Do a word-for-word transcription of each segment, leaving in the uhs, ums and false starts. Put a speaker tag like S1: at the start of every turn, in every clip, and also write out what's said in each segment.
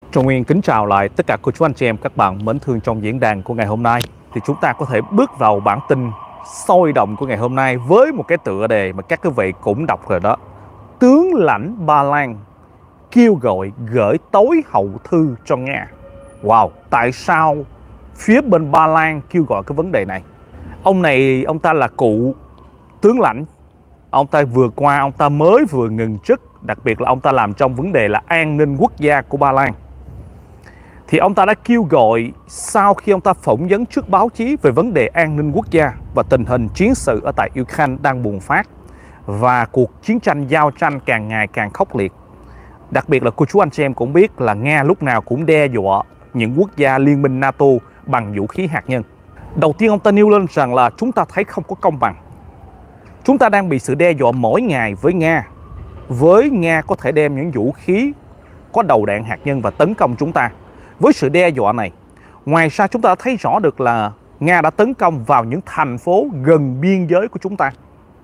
S1: Trung Nguyên kính chào lại tất cả cô chú anh chị em các bạn mến thương trong diễn đàn của ngày hôm nay. Thì chúng ta có thể bước vào bản tin sôi động của ngày hôm nay với một cái tựa đề mà các quý vị cũng đọc rồi đó. Tướng lãnh Ba Lan kêu gọi gửi tối hậu thư cho Nga. Wow, tại sao phía bên Ba Lan kêu gọi cái vấn đề này? Ông này, ông ta là cựu tướng lãnh. Ông ta vừa qua, ông ta mới vừa ngừng chức. Đặc biệt là ông ta làm trong vấn đề là an ninh quốc gia của Ba Lan. Thì ông ta đã kêu gọi sau khi ông ta phỏng vấn trước báo chí về vấn đề an ninh quốc gia và tình hình chiến sự ở tại Ukraine đang bùng phát và cuộc chiến tranh giao tranh càng ngày càng khốc liệt. Đặc biệt là cô chú anh chị em cũng biết là Nga lúc nào cũng đe dọa những quốc gia liên minh NATO bằng vũ khí hạt nhân. Đầu tiên ông ta nêu lên rằng là chúng ta thấy không có công bằng. Chúng ta đang bị sự đe dọa mỗi ngày với Nga. Với Nga có thể đem những vũ khí có đầu đạn hạt nhân và tấn công chúng ta. Với sự đe dọa này, ngoài ra chúng ta thấy rõ được là Nga đã tấn công vào những thành phố gần biên giới của chúng ta.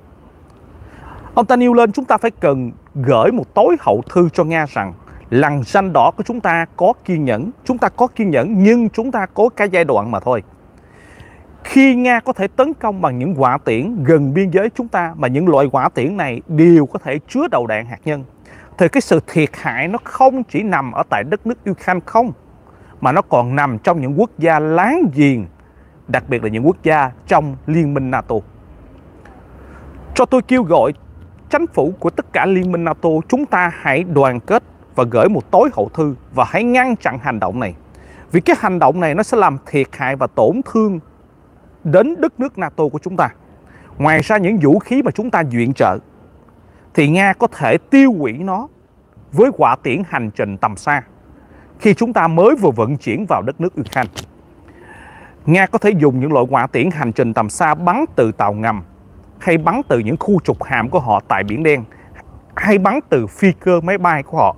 S1: Ông ta nêu lên chúng ta phải cần gửi một tối hậu thư cho Nga rằng lằn ranh đỏ của chúng ta có kiên nhẫn. Chúng ta có kiên nhẫn nhưng chúng ta có cái giai đoạn mà thôi. Khi Nga có thể tấn công bằng những hỏa tiễn gần biên giới chúng ta mà những loại hỏa tiễn này đều có thể chứa đầu đạn hạt nhân, thì cái sự thiệt hại nó không chỉ nằm ở tại đất nước Ukraine không, mà nó còn nằm trong những quốc gia láng giềng, đặc biệt là những quốc gia trong Liên minh NATO. Cho tôi kêu gọi chính phủ của tất cả Liên minh NATO, chúng ta hãy đoàn kết và gửi một tối hậu thư và hãy ngăn chặn hành động này. Vì cái hành động này nó sẽ làm thiệt hại và tổn thương đến đất nước NATO của chúng ta. Ngoài ra những vũ khí mà chúng ta viện trợ thì Nga có thể tiêu hủy nó với hỏa tiễn hành trình tầm xa khi chúng ta mới vừa vận chuyển vào đất nước Ukraine. Nga có thể dùng những loại hỏa tiễn hành trình tầm xa bắn từ tàu ngầm hay bắn từ những khu trục hạm của họ tại Biển Đen hay bắn từ phi cơ máy bay của họ.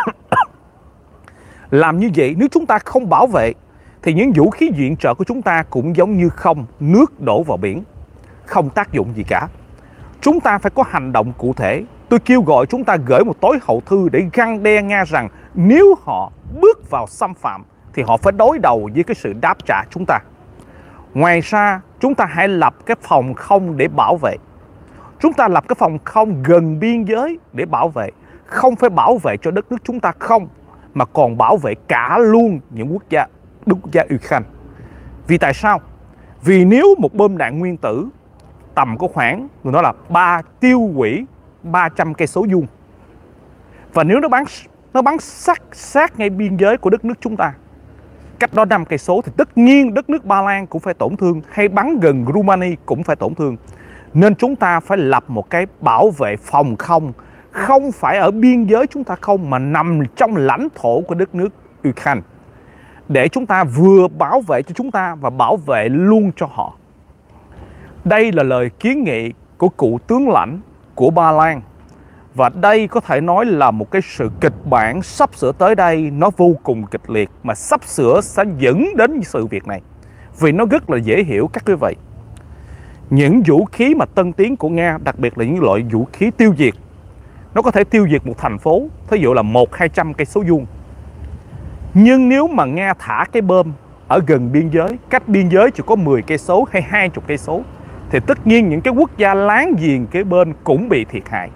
S1: Làm như vậy nếu chúng ta không bảo vệ thì những vũ khí viện trợ của chúng ta cũng giống như không nước đổ vào biển, không tác dụng gì cả. Chúng ta phải có hành động cụ thể. Tôi kêu gọi chúng ta gửi một tối hậu thư để răn đe Nga rằng nếu họ bước vào xâm phạm thì họ phải đối đầu với cái sự đáp trả chúng ta. Ngoài ra, chúng ta hãy lập cái phòng không để bảo vệ. Chúng ta lập cái phòng không gần biên giới để bảo vệ. Không phải bảo vệ cho đất nước chúng ta không, mà còn bảo vệ cả luôn những quốc gia, đức quốc gia Ukraine. Vì tại sao? Vì nếu một bom đạn nguyên tử tầm có khoảng, người nói là ba tiêu hủy ba trăm cây số vuông, và nếu nó bắn nó bắn sát sát ngay biên giới của đất nước chúng ta, cách đó năm cây số, thì tất nhiên đất nước Ba Lan cũng phải tổn thương, hay bắn gần Rumani cũng phải tổn thương. Nên chúng ta phải lập một cái bảo vệ phòng không, không phải ở biên giới chúng ta không, mà nằm trong lãnh thổ của đất nước Ukraine, để chúng ta vừa bảo vệ cho chúng ta và bảo vệ luôn cho họ. Đây là lời kiến nghị của cựu tướng lãnh của Ba Lan. Và đây có thể nói là một cái sự kịch bản sắp sửa tới đây, nó vô cùng kịch liệt, mà sắp sửa sẽ dẫn đến sự việc này. Vì nó rất là dễ hiểu các quý vị. Những vũ khí mà tân tiến của Nga, đặc biệt là những loại vũ khí tiêu diệt, nó có thể tiêu diệt một thành phố, thí dụ là một hai trăm cây số vuông. Nhưng nếu mà Nga thả cái bom ở gần biên giới, cách biên giới chỉ có mười cây số hay hai mươi cây số, thì tất nhiên những cái quốc gia láng giềng kế bên cũng bị thiệt hại.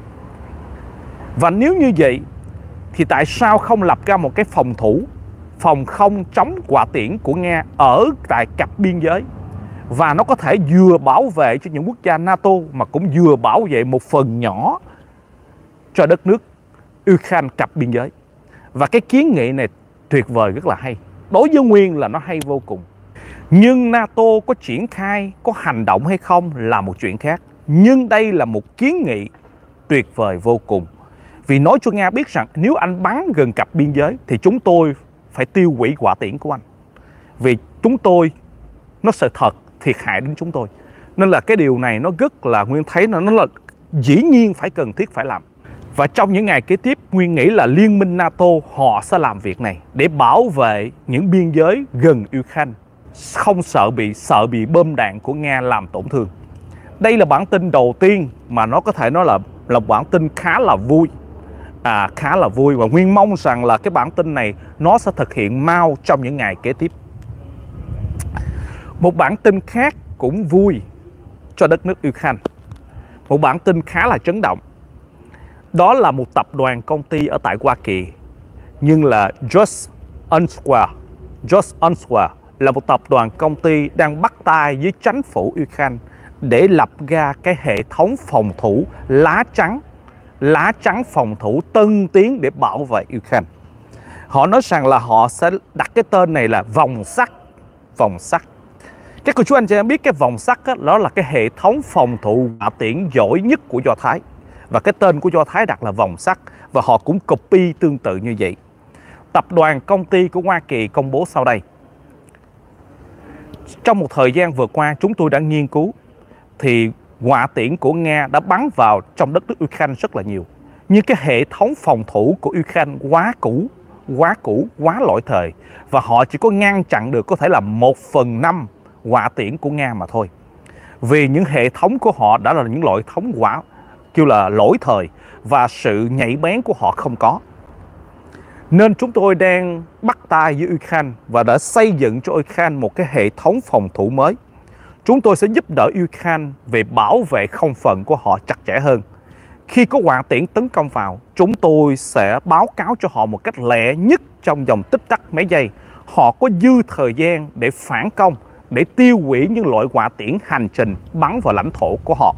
S1: Và nếu như vậy thì tại sao không lập ra một cái phòng thủ, phòng không chống hỏa tiễn của Nga ở tại cặp biên giới, và nó có thể vừa bảo vệ cho những quốc gia NATO mà cũng vừa bảo vệ một phần nhỏ cho đất nước Ukraine cặp biên giới. Và cái kiến nghị này tuyệt vời, rất là hay. Đối với Nguyên là nó hay vô cùng. Nhưng NATO có triển khai, có hành động hay không là một chuyện khác. Nhưng đây là một kiến nghị tuyệt vời vô cùng. Vì nói cho Nga biết rằng nếu anh bắn gần cặp biên giới thì chúng tôi phải tiêu hủy hỏa tiễn của anh. Vì chúng tôi, nó sẽ thật thiệt hại đến chúng tôi. Nên là cái điều này nó rất là, Nguyên thấy nó, nó là dĩ nhiên phải cần thiết phải làm. Và trong những ngày kế tiếp, Nguyên nghĩ là Liên minh NATO họ sẽ làm việc này để bảo vệ những biên giới gần Ukraine, không sợ bị sợ bị bom đạn của Nga làm tổn thương. Đây là bản tin đầu tiên mà nó có thể nói là là bản tin khá là vui. à, khá là vui, và Nguyên mong rằng là cái bản tin này nó sẽ thực hiện mau trong những ngày kế tiếp. Một bản tin khác cũng vui cho đất nước Ukraine, một bản tin khá là chấn động. Đó là một tập đoàn công ty ở tại Hoa Kỳ, nhưng là Just Answer. Just Answer là một tập đoàn công ty đang bắt tay với chính phủ Ukraine để lập ra cái hệ thống phòng thủ lá trắng, lá trắng phòng thủ tân tiến để bảo vệ Ukraine. Họ nói rằng là họ sẽ đặt cái tên này là vòng sắt. Vòng sắt. Các cô chú anh chị em biết cái vòng sắt đó, đó là cái hệ thống phòng thủ hỏa tiễn giỏi nhất của Do Thái. Và cái tên của Do Thái đặt là vòng sắt. Và họ cũng copy tương tự như vậy. Tập đoàn công ty của Hoa Kỳ công bố sau đây. Trong một thời gian vừa qua, chúng tôi đã nghiên cứu thì hỏa tiễn của Nga đã bắn vào trong đất nước Ukraine rất là nhiều. Nhưng cái hệ thống phòng thủ của Ukraine quá cũ, quá cũ, quá lỗi thời. Và họ chỉ có ngăn chặn được có thể là một phần năm hỏa tiễn của Nga mà thôi. Vì những hệ thống của họ đã là những loại thống hỏa kêu là lỗi thời và sự nhạy bén của họ không có. Nên chúng tôi đang bắt tay với Ukraine và đã xây dựng cho Ukraine một cái hệ thống phòng thủ mới. Chúng tôi sẽ giúp đỡ Ukraine về bảo vệ không phận của họ chặt chẽ hơn. Khi có hỏa tiễn tấn công vào, chúng tôi sẽ báo cáo cho họ một cách lẹ nhất trong vòng tích tắc mấy giây. Họ có dư thời gian để phản công, để tiêu hủy những loại hỏa tiễn hành trình bắn vào lãnh thổ của họ.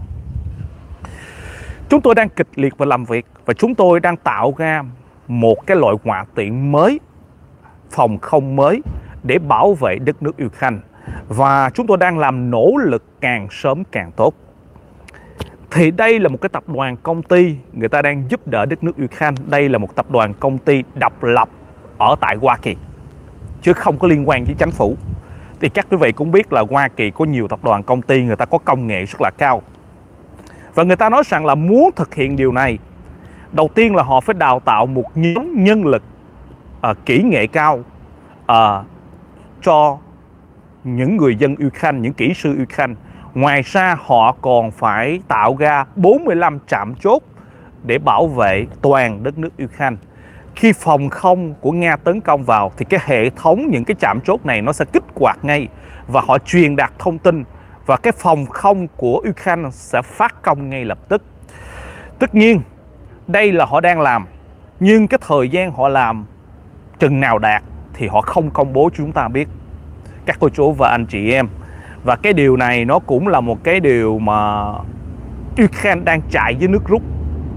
S1: Chúng tôi đang kịch liệt và làm việc, và chúng tôi đang tạo ra một cái loại hỏa tiễn mới, phòng không mới để bảo vệ đất nước Ukraine. Và chúng tôi đang làm nỗ lực càng sớm càng tốt. Thì đây là một cái tập đoàn công ty, người ta đang giúp đỡ đất nước Ukraine. Đây là một tập đoàn công ty độc lập ở tại Hoa Kỳ, chứ không có liên quan với chính phủ. Thì các quý vị cũng biết là Hoa Kỳ có nhiều tập đoàn công ty, người ta có công nghệ rất là cao. Và người ta nói rằng là muốn thực hiện điều này, đầu tiên là họ phải đào tạo một nhóm nhân lực uh, kỹ nghệ cao uh, cho những người dân Ukraine, những kỹ sư Ukraine. Ngoài ra họ còn phải tạo ra bốn mươi lăm trạm chốt để bảo vệ toàn đất nước Ukraine. Khi phòng không của Nga tấn công vào thì cái hệ thống những cái trạm chốt này nó sẽ kích hoạt ngay và họ truyền đạt thông tin, và cái phòng không của Ukraine sẽ phát công ngay lập tức. Tất nhiên đây là họ đang làm, nhưng cái thời gian họ làm chừng nào đạt thì họ không công bố cho chúng ta biết, các cô chú và anh chị em. Và cái điều này nó cũng là một cái điều mà Ukraine đang chạy với nước rút.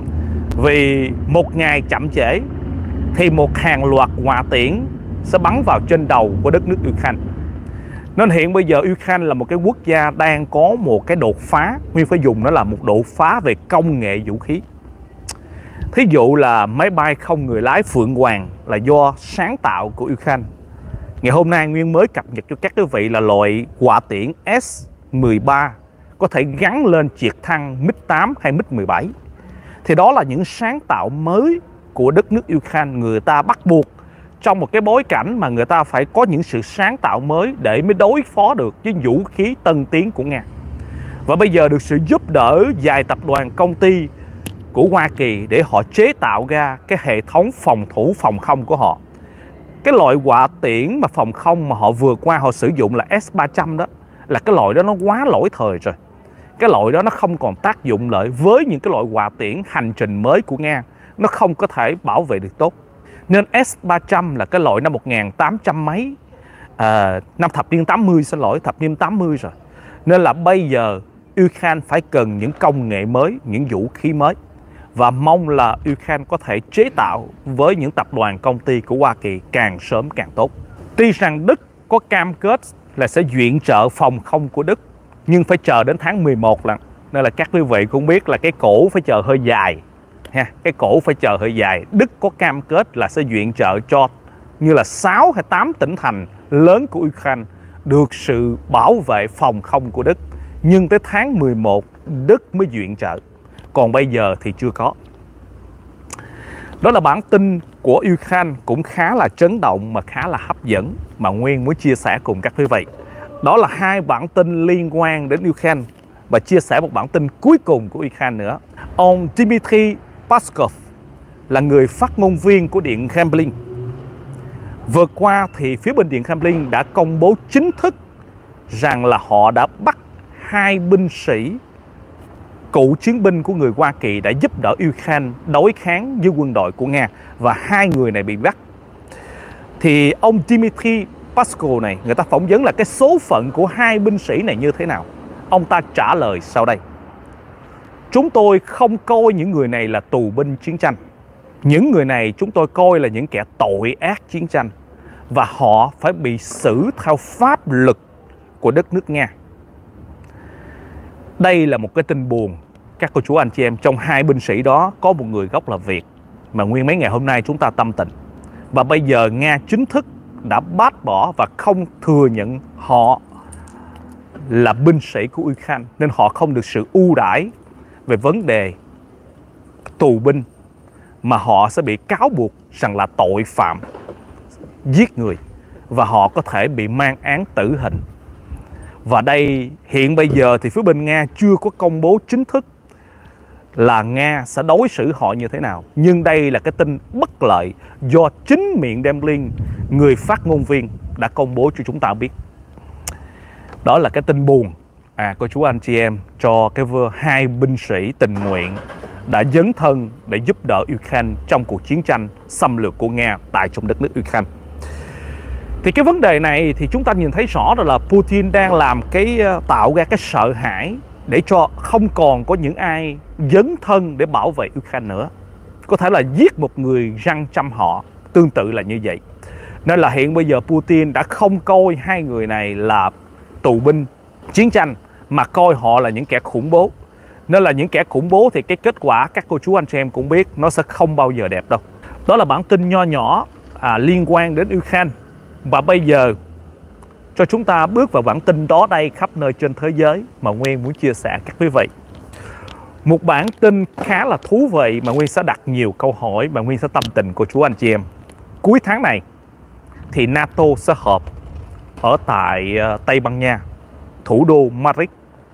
S1: Vì một ngày chậm trễ thì một hàng loạt hỏa tiễn sẽ bắn vào trên đầu của đất nước Ukraine. Nên hiện bây giờ Ukraine là một cái quốc gia đang có một cái đột phá, Nguyên phải dùng nó là một đột phá về công nghệ vũ khí. Thí dụ là máy bay không người lái Phượng Hoàng là do sáng tạo của Ukraine. Ngày hôm nay Nguyên mới cập nhật cho các quý vị là loại hỏa tiễn S mười ba có thể gắn lên trực thăng MiG tám hay MiG mười bảy. Thì đó là những sáng tạo mới của đất nước Ukraine. Người ta bắt buộc trong một cái bối cảnh mà người ta phải có những sự sáng tạo mới để mới đối phó được với vũ khí tân tiến của Nga. Và bây giờ được sự giúp đỡ vài tập đoàn công ty của Hoa Kỳ để họ chế tạo ra cái hệ thống phòng thủ phòng không của họ. Cái loại hỏa tiễn mà phòng không mà họ vừa qua họ sử dụng là S ba trăm đó, là cái loại đó nó quá lỗi thời rồi. Cái loại đó nó không còn tác dụng lợi với những cái loại hỏa tiễn hành trình mới của Nga. Nó không có thể bảo vệ được tốt. Nên S ba trăm là cái loại năm một nghìn tám trăm mấy, à, năm thập niên tám mươi, xin lỗi, thập niên tám mươi rồi. Nên là bây giờ Ukraine phải cần những công nghệ mới, những vũ khí mới. Và mong là Ukraine có thể chế tạo với những tập đoàn công ty của Hoa Kỳ càng sớm càng tốt. Tuy rằng Đức có cam kết là sẽ viện trợ phòng không của Đức, nhưng phải chờ đến tháng mười một lần. Nên là các quý vị cũng biết là cái cổ phải chờ hơi dài. Ha, cái cổ phải chờ hơi dài. Đức có cam kết là sẽ viện trợ cho như là sáu hay tám tỉnh thành lớn của Ukraine được sự bảo vệ phòng không của Đức. Nhưng tới tháng mười một Đức mới viện trợ. Còn bây giờ thì chưa có. Đó là bản tin của Ukraine cũng khá là chấn động mà khá là hấp dẫn mà Nguyên muốn chia sẻ cùng các quý vị. Đó là hai bản tin liên quan đến Ukraine. Và chia sẻ một bản tin cuối cùng của Ukraine nữa. Ông Dmitry Peskov là người phát ngôn viên của Điện Kremlin. Vừa qua thì phía bên Điện Kremlin đã công bố chính thức rằng là họ đã bắt hai binh sĩ cựu chiến binh của người Hoa Kỳ đã giúp đỡ Ukraine đối kháng với quân đội của Nga, và hai người này bị bắt. Thì ông Dmitry Peskov này, người ta phỏng vấn là cái số phận của hai binh sĩ này như thế nào. Ông ta trả lời sau đây: chúng tôi không coi những người này là tù binh chiến tranh. Những người này chúng tôi coi là những kẻ tội ác chiến tranh, và họ phải bị xử theo pháp luật của đất nước Nga. Đây là một cái tin buồn các cô chú anh chị em. Trong hai binh sĩ đó có một người gốc là Việt, mà nguyên mấy ngày hôm nay chúng ta tâm tình. Và bây giờ Nga chính thức đã bác bỏ và không thừa nhận họ là binh sĩ của Ukraine, nên họ không được sự ưu đãi về vấn đề tù binh, mà họ sẽ bị cáo buộc rằng là tội phạm giết người, và họ có thể bị mang án tử hình. Và đây hiện bây giờ thì phía bên Nga chưa có công bố chính thức là Nga sẽ đối xử họ như thế nào. Nhưng đây là cái tin bất lợi do chính miệng Kremlin, người phát ngôn viên đã công bố cho chúng ta biết. Đó là cái tin buồn à cô chú anh chị em cho cái hai binh sĩ tình nguyện đã dấn thân để giúp đỡ Ukraine trong cuộc chiến tranh xâm lược của Nga tại trong đất nước Ukraine. Thì cái vấn đề này thì chúng ta nhìn thấy rõ rồi là Putin đang làm cái tạo ra cái sợ hãi để cho không còn có những ai dấn thân để bảo vệ Ukraine nữa. Có thể là giết một người răng trăm họ, tương tự là như vậy. Nên là hiện bây giờ Putin đã không coi hai người này là tù binh chiến tranh, mà coi họ là những kẻ khủng bố. Nên là những kẻ khủng bố thì cái kết quả các cô chú anh chị em cũng biết nó sẽ không bao giờ đẹp đâu. Đó là bản tin nho nhỏ à, liên quan đến Ukraine. Và bây giờ cho chúng ta bước vào bản tin đó đây khắp nơi trên thế giới mà Nguyên muốn chia sẻ các quý vị. Một bản tin khá là thú vị mà Nguyên sẽ đặt nhiều câu hỏi và Nguyên sẽ tâm tình cô chú anh chị em. Cuối tháng này thì NATO sẽ họp ở tại Tây Ban Nha, thủ đô Madrid.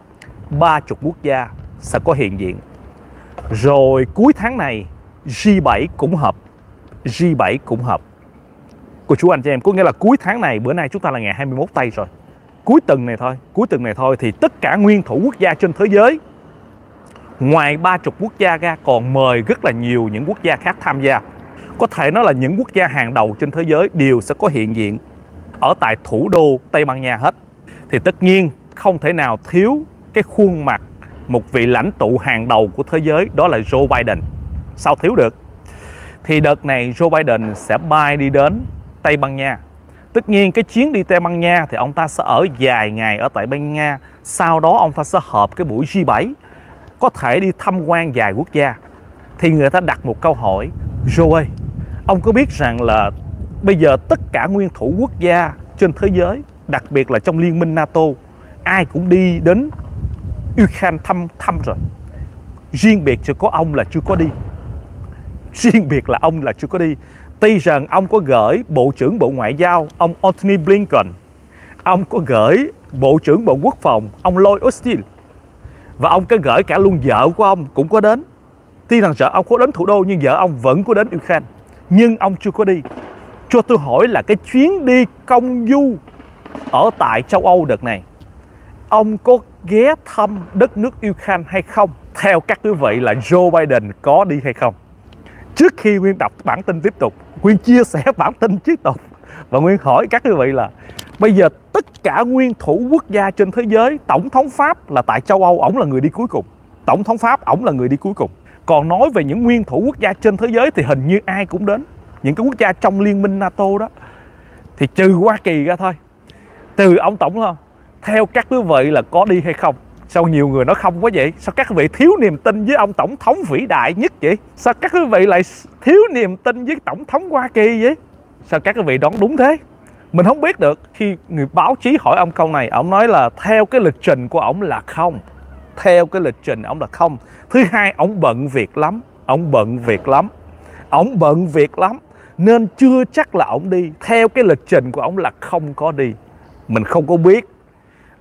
S1: ba mươi quốc gia sẽ có hiện diện. Rồi cuối tháng này G bảy cũng họp. G bảy cũng họp. Cô chú anh chị em, có nghĩa là cuối tháng này, bữa nay chúng ta là ngày hai mươi mốt tây rồi. Cuối tuần này thôi, cuối tuần này thôi thì tất cả nguyên thủ quốc gia trên thế giới, ngoài ba mươi quốc gia ra, còn mời rất là nhiều những quốc gia khác tham gia. Có thể nói là những quốc gia hàng đầu trên thế giới đều sẽ có hiện diện ở tại thủ đô Tây Ban Nha hết. Thì tất nhiên không thể nào thiếu cái khuôn mặt một vị lãnh tụ hàng đầu của thế giới, đó là Joe Biden. Sao thiếu được? Thì đợt này Joe Biden sẽ bay đi đến Tây Ban Nha. Tất nhiên cái chuyến đi Tây Ban Nha thì ông ta sẽ ở vài ngày ở tại Tây Ban Nha. Sau đó ông ta sẽ họp cái buổi G bảy, có thể đi tham quan vài quốc gia. Thì người ta đặt một câu hỏi: Joe ơi, ông có biết rằng là bây giờ tất cả nguyên thủ quốc gia trên thế giới, đặc biệt là trong liên minh NATO, ai cũng đi đến Ukraine thăm thăm rồi. Riêng biệt chỉ có ông là chưa có đi. Riêng biệt là ông là chưa có đi. Tuy rằng ông có gửi Bộ trưởng Bộ Ngoại giao ông Antony Blinken, ông có gửi Bộ trưởng Bộ Quốc phòng ông Lloyd Austin, và ông có gửi cả luôn vợ của ông cũng có đến. Tuy rằng vợ ông có đến thủ đô nhưng vợ ông vẫn có đến Ukraine, nhưng ông chưa có đi. Cho tôi hỏi là cái chuyến đi công du ở tại châu Âu đợt này, ông có ghé thăm đất nước Ukraine hay không? Theo các quý vị là Joe Biden có đi hay không? Trước khi Nguyên đọc bản tin tiếp tục, Nguyên chia sẻ bản tin tiếp tục, và Nguyên hỏi các quý vị là bây giờ tất cả nguyên thủ quốc gia trên thế giới, Tổng thống Pháp là tại châu Âu, ổng là người đi cuối cùng. Tổng thống Pháp, ổng là người đi cuối cùng. Còn nói về những nguyên thủ quốc gia trên thế giới thì hình như ai cũng đến. Những cái quốc gia trong liên minh NATO đó, thì trừ Hoa Kỳ ra thôi. Từ ông Tổng không? Theo các quý vị là có đi hay không? Sao nhiều người nói không quá vậy? Sao các quý vị thiếu niềm tin với ông Tổng thống vĩ đại nhất vậy? Sao các quý vị lại thiếu niềm tin với Tổng thống Hoa Kỳ vậy? Sao các quý vị đoán đúng thế? Mình không biết được. Khi người báo chí hỏi ông câu này, ông nói là theo cái lịch trình của ổng là không. Theo cái lịch trình ổng là không. Thứ hai, ổng bận việc lắm. Ổng bận việc lắm. Ổng bận việc lắm. Nên chưa chắc là ổng đi. Theo cái lịch trình của ổng là không có đi. Mình không có biết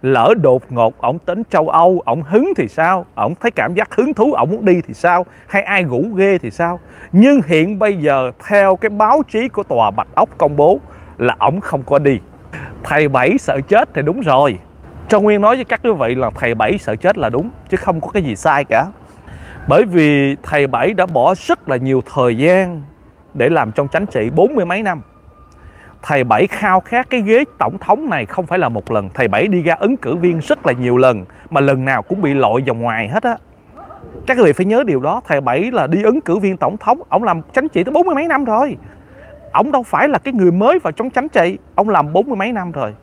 S1: Lỡ đột ngột ổng đến châu Âu, ổng hứng thì sao? Ổng thấy cảm giác hứng thú, ổng muốn đi thì sao? Hay ai rủ ghê thì sao? Nhưng hiện bây giờ theo cái báo chí của Tòa Bạch Ốc công bố là ổng không có đi. Thầy Bảy sợ chết thì đúng rồi. Cho Nguyên nói với các quý vị là thầy Bảy sợ chết là đúng, chứ không có cái gì sai cả. Bởi vì thầy Bảy đã bỏ rất là nhiều thời gian để làm trong chính trị, bốn mươi mấy năm. Thầy Bảy khao khát cái ghế tổng thống này không phải là một lần. Thầy Bảy đi ra ứng cử viên rất là nhiều lần, mà lần nào cũng bị lội vòng ngoài hết á. Các quý vị phải nhớ điều đó. Thầy Bảy là đi ứng cử viên tổng thống, ông làm chính trị tới bốn mươi mấy năm rồi. Ông đâu phải là cái người mới vào trong chính trị, ông làm bốn mươi mấy năm rồi.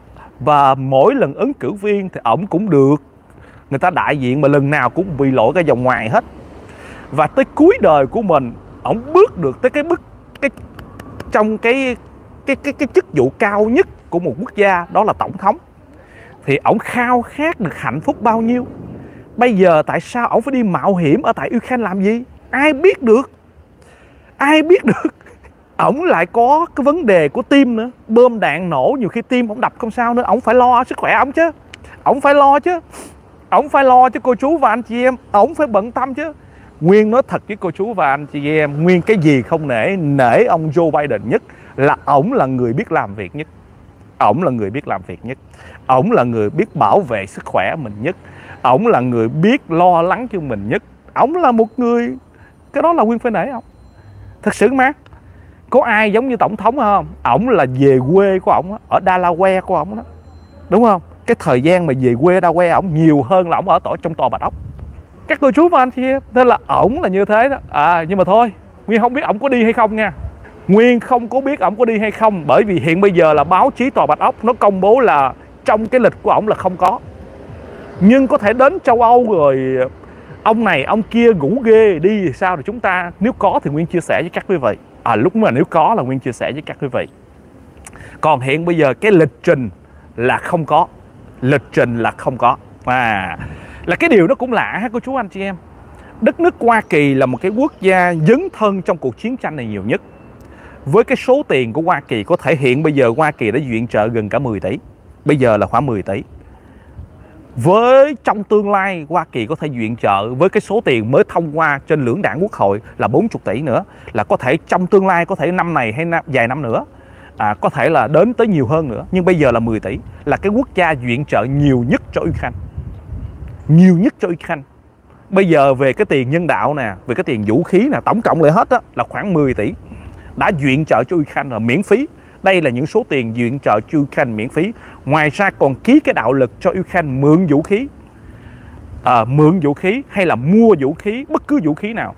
S1: Và mỗi lần ứng cử viên thì ổng cũng được người ta đại diện, mà lần nào cũng bị lội ra vòng ngoài hết. Và tới cuối đời của mình, ổng bước được tới cái bước cái trong cái cái cái cái chức vụ cao nhất của một quốc gia, đó là tổng thống. Thì ổng khao khát được hạnh phúc bao nhiêu. Bây giờ tại sao ổng phải đi mạo hiểm ở tại Ukraine làm gì? Ai biết được? Ai biết được? Ổng lại có cái vấn đề của tim nữa, bơm đạn nổ nhiều khi tim ổng đập không sao nữa, ổng phải lo sức khỏe ổng chứ. Ổng phải lo chứ. Ổng phải lo chứ cô chú và anh chị em, ổng phải bận tâm chứ. Nguyên nói thật với cô chú và anh chị em, Nguyên cái gì không nể, nể ông Joe Biden nhất là ổng là người biết làm việc nhất. Ổng là người biết làm việc nhất. Ổng là người biết bảo vệ sức khỏe mình nhất. Ổng là người biết lo lắng cho mình nhất. Ổng là một người, cái đó là Nguyên phải nể ổng. Thật sự mà. Có ai giống như tổng thống không? Ổng là về quê của ổng, ở Delaware của ổng đó. Đúng không? Cái thời gian mà về quê Delaware ổng nhiều hơn là ổng ở tổ trong Tòa Bạch Ốc. Các cô chú và anh chị em, nên là ổng là như thế đó. À nhưng mà thôi, Nguyên không biết ổng có đi hay không nha. Nguyên không có biết ổng có đi hay không, bởi vì hiện bây giờ là báo chí Tòa Bạch Ốc nó công bố là trong cái lịch của ổng là không có. Nhưng có thể đến châu Âu rồi ông này ông kia ngủ ghê đi thì sao, thì chúng ta nếu có thì Nguyên chia sẻ với các quý vị. À lúc mà nếu có là Nguyên chia sẻ với các quý vị. Còn hiện bây giờ cái lịch trình là không có. Lịch trình là không có. À là cái điều đó cũng lạ ha cô chú anh chị em. Đất nước Hoa Kỳ là một cái quốc gia dấn thân trong cuộc chiến tranh này nhiều nhất. Với cái số tiền của Hoa Kỳ, có thể hiện bây giờ Hoa Kỳ đã viện trợ gần cả mười tỷ. Bây giờ là khoảng mười tỷ. Với trong tương lai Hoa Kỳ có thể viện trợ với cái số tiền mới thông qua trên lưỡng đảng quốc hội là bốn mươi tỷ nữa. Là có thể trong tương lai, có thể năm này hay năm, vài năm nữa, à, có thể là đến tới nhiều hơn nữa. Nhưng bây giờ là mười tỷ. Là cái quốc gia viện trợ nhiều nhất cho Ukraine. Nhiều nhất cho Ukraine. Bây giờ về cái tiền nhân đạo nè, về cái tiền vũ khí nè, tổng cộng lại hết á, là khoảng mười tỷ. Đã viện trợ cho Ukraine là miễn phí. Đây là những số tiền viện trợ cho Ukraine miễn phí. Ngoài ra còn ký cái đạo lực cho Ukraine mượn vũ khí, à, mượn vũ khí hay là mua vũ khí, bất cứ vũ khí nào.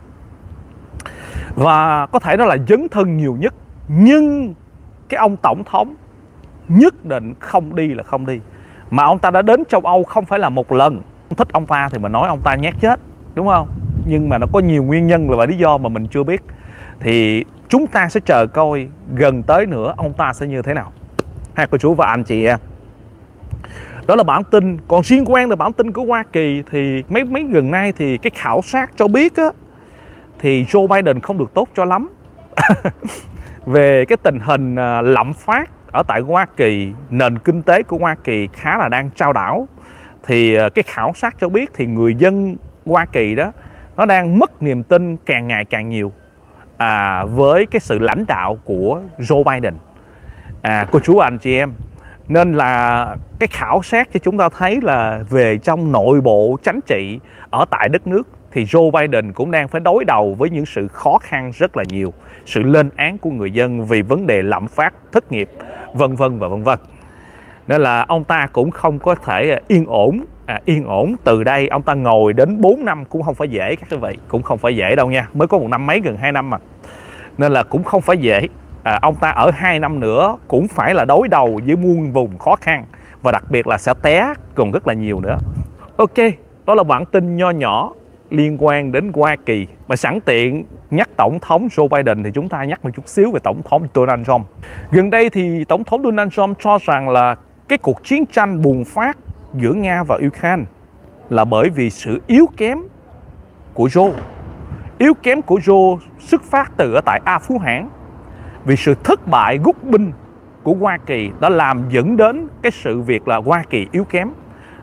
S1: Và có thể đó là dấn thân nhiều nhất. Nhưng cái ông tổng thống nhất định không đi là không đi. Mà ông ta đã đến châu Âu không phải là một lần. Thích ông ta thì mình nói ông ta nhát chết, đúng không? Nhưng mà nó có nhiều nguyên nhân và lý do mà mình chưa biết. Thì chúng ta sẽ chờ coi gần tới nữa ông ta sẽ như thế nào. Hai cô chú và anh chị em. Đó là bản tin. Còn liên quan đến bản tin của Hoa Kỳ thì mấy mấy gần nay thì cái khảo sát cho biết á, thì Joe Biden không được tốt cho lắm. Về cái tình hình lạm phát ở tại Hoa Kỳ, nền kinh tế của Hoa Kỳ khá là đang chao đảo. Thì cái khảo sát cho biết thì người dân Hoa Kỳ đó nó đang mất niềm tin càng ngày càng nhiều à, với cái sự lãnh đạo của Joe Biden. À, cô chú anh chị em, nên là cái khảo sát cho chúng ta thấy là về trong nội bộ chính trị ở tại đất nước thì Joe Biden cũng đang phải đối đầu với những sự khó khăn rất là nhiều, sự lên án của người dân vì vấn đề lạm phát, thất nghiệp, vân vân và vân vân. Nên là ông ta cũng không có thể yên ổn, à, yên ổn từ đây ông ta ngồi đến bốn năm cũng không phải dễ các quý vị, cũng không phải dễ đâu nha, mới có một năm mấy gần hai năm mà. Nên là cũng không phải dễ. À, ông ta ở hai năm nữa cũng phải là đối đầu với muôn vùng khó khăn và đặc biệt là sẽ té còn rất là nhiều nữa. Ok, đó là bản tin nho nhỏ liên quan đến Hoa Kỳ. Mà sẵn tiện nhắc Tổng thống Joe Biden thì chúng ta nhắc một chút xíu về Tổng thống Donald Trump. Gần đây thì Tổng thống Donald Trump cho rằng là cái cuộc chiến tranh bùng phát giữa Nga và Ukraine là bởi vì sự yếu kém của Joe. Yếu kém của Joe xuất phát từ ở tại A Phú Hãn. Vì sự thất bại rút binh của Hoa Kỳ đã làm dẫn đến cái sự việc là Hoa Kỳ yếu kém.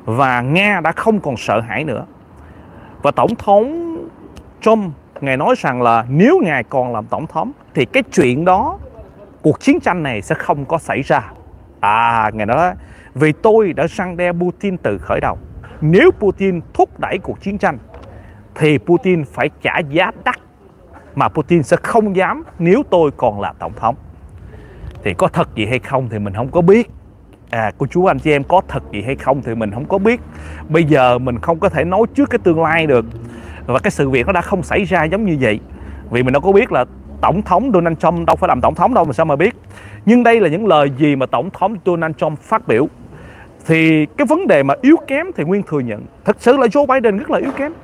S1: và Nga đã không còn sợ hãi nữa. Và Tổng thống Trump, Ngài nói rằng là nếu Ngài còn làm Tổng thống thì cái chuyện đó, cuộc chiến tranh này sẽ không có xảy ra. À, Ngài nói vì tôi đã răn đe Putin từ khởi đầu. Nếu Putin thúc đẩy cuộc chiến tranh thì Putin phải trả giá đắt mà Putin sẽ không dám nếu tôi còn là Tổng thống. Thì có thật gì hay không thì mình không có biết. À, cô chú anh chị em, có thật gì hay không thì mình không có biết. Bây giờ mình không có thể nói trước cái tương lai được. Và cái sự việc nó đã không xảy ra giống như vậy. Vì mình đâu có biết là Tổng thống Donald Trump đâu phải làm Tổng thống đâu mà sao mà biết. Nhưng đây là những lời gì mà Tổng thống Donald Trump phát biểu. Thì cái vấn đề mà yếu kém thì Nguyên thừa nhận. Thật sự là Joe Biden rất là yếu kém.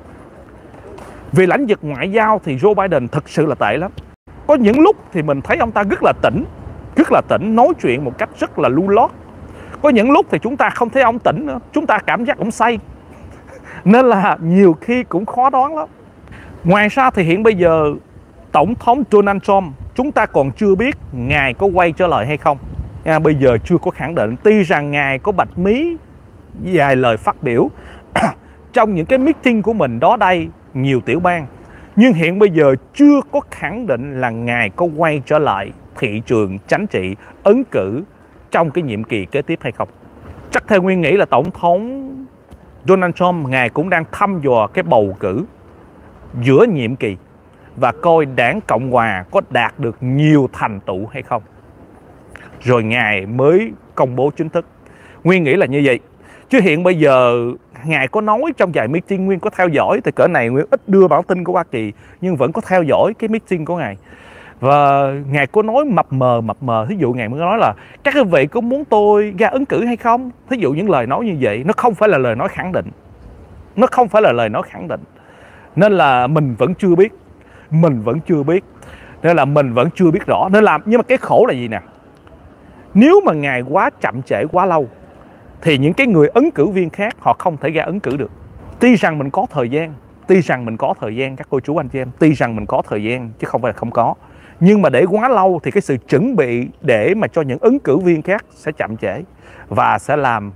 S1: Về lĩnh vực ngoại giao thì Joe Biden thật sự là tệ lắm. Có những lúc thì mình thấy ông ta rất là tỉnh, rất là tỉnh, nói chuyện một cách rất là lưu lót. Có những lúc thì chúng ta không thấy ông tỉnh nữa, chúng ta cảm giác ông say. Nên là nhiều khi cũng khó đoán lắm. Ngoài ra thì hiện bây giờ Tổng thống Donald Trump, chúng ta còn chưa biết Ngài có quay trở lại hay không. À, bây giờ chưa có khẳng định. Tuy rằng Ngài có bạch mí vài lời phát biểu trong những cái meeting của mình đó đây, nhiều tiểu bang. Nhưng hiện bây giờ chưa có khẳng định là Ngài có quay trở lại thị trường chính trị ứng cử trong cái nhiệm kỳ kế tiếp hay không. Chắc theo Nguyên nghĩ là Tổng thống Donald Trump, Ngài cũng đang thăm dò cái bầu cử giữa nhiệm kỳ và coi đảng Cộng Hòa có đạt được nhiều thành tựu hay không. Rồi Ngài mới công bố chính thức. Nguyên nghĩ là như vậy. Chứ hiện bây giờ Ngài có nói trong vài meeting, Nguyên có theo dõi, thì cỡ này Nguyên ít đưa bản tin của Hoa Kỳ, nhưng vẫn có theo dõi cái meeting của Ngài. Và Ngài có nói mập mờ, mập mờ. Thí dụ Ngài mới nói là các quý vị có muốn tôi ra ứng cử hay không? Thí dụ những lời nói như vậy, nó không phải là lời nói khẳng định. Nó không phải là lời nói khẳng định. Nên là mình vẫn chưa biết. Mình vẫn chưa biết. Nên là mình vẫn chưa biết rõ. Nên là, nhưng mà cái khổ là gì nè? Nếu mà Ngài quá chậm trễ quá lâu thì những cái người ứng cử viên khác họ không thể ra ứng cử được. Tuy rằng mình có thời gian, tuy rằng mình có thời gian các cô chú anh chị em, tuy rằng mình có thời gian chứ không phải là không có. Nhưng mà để quá lâu thì cái sự chuẩn bị để mà cho những ứng cử viên khác sẽ chậm trễ và sẽ làm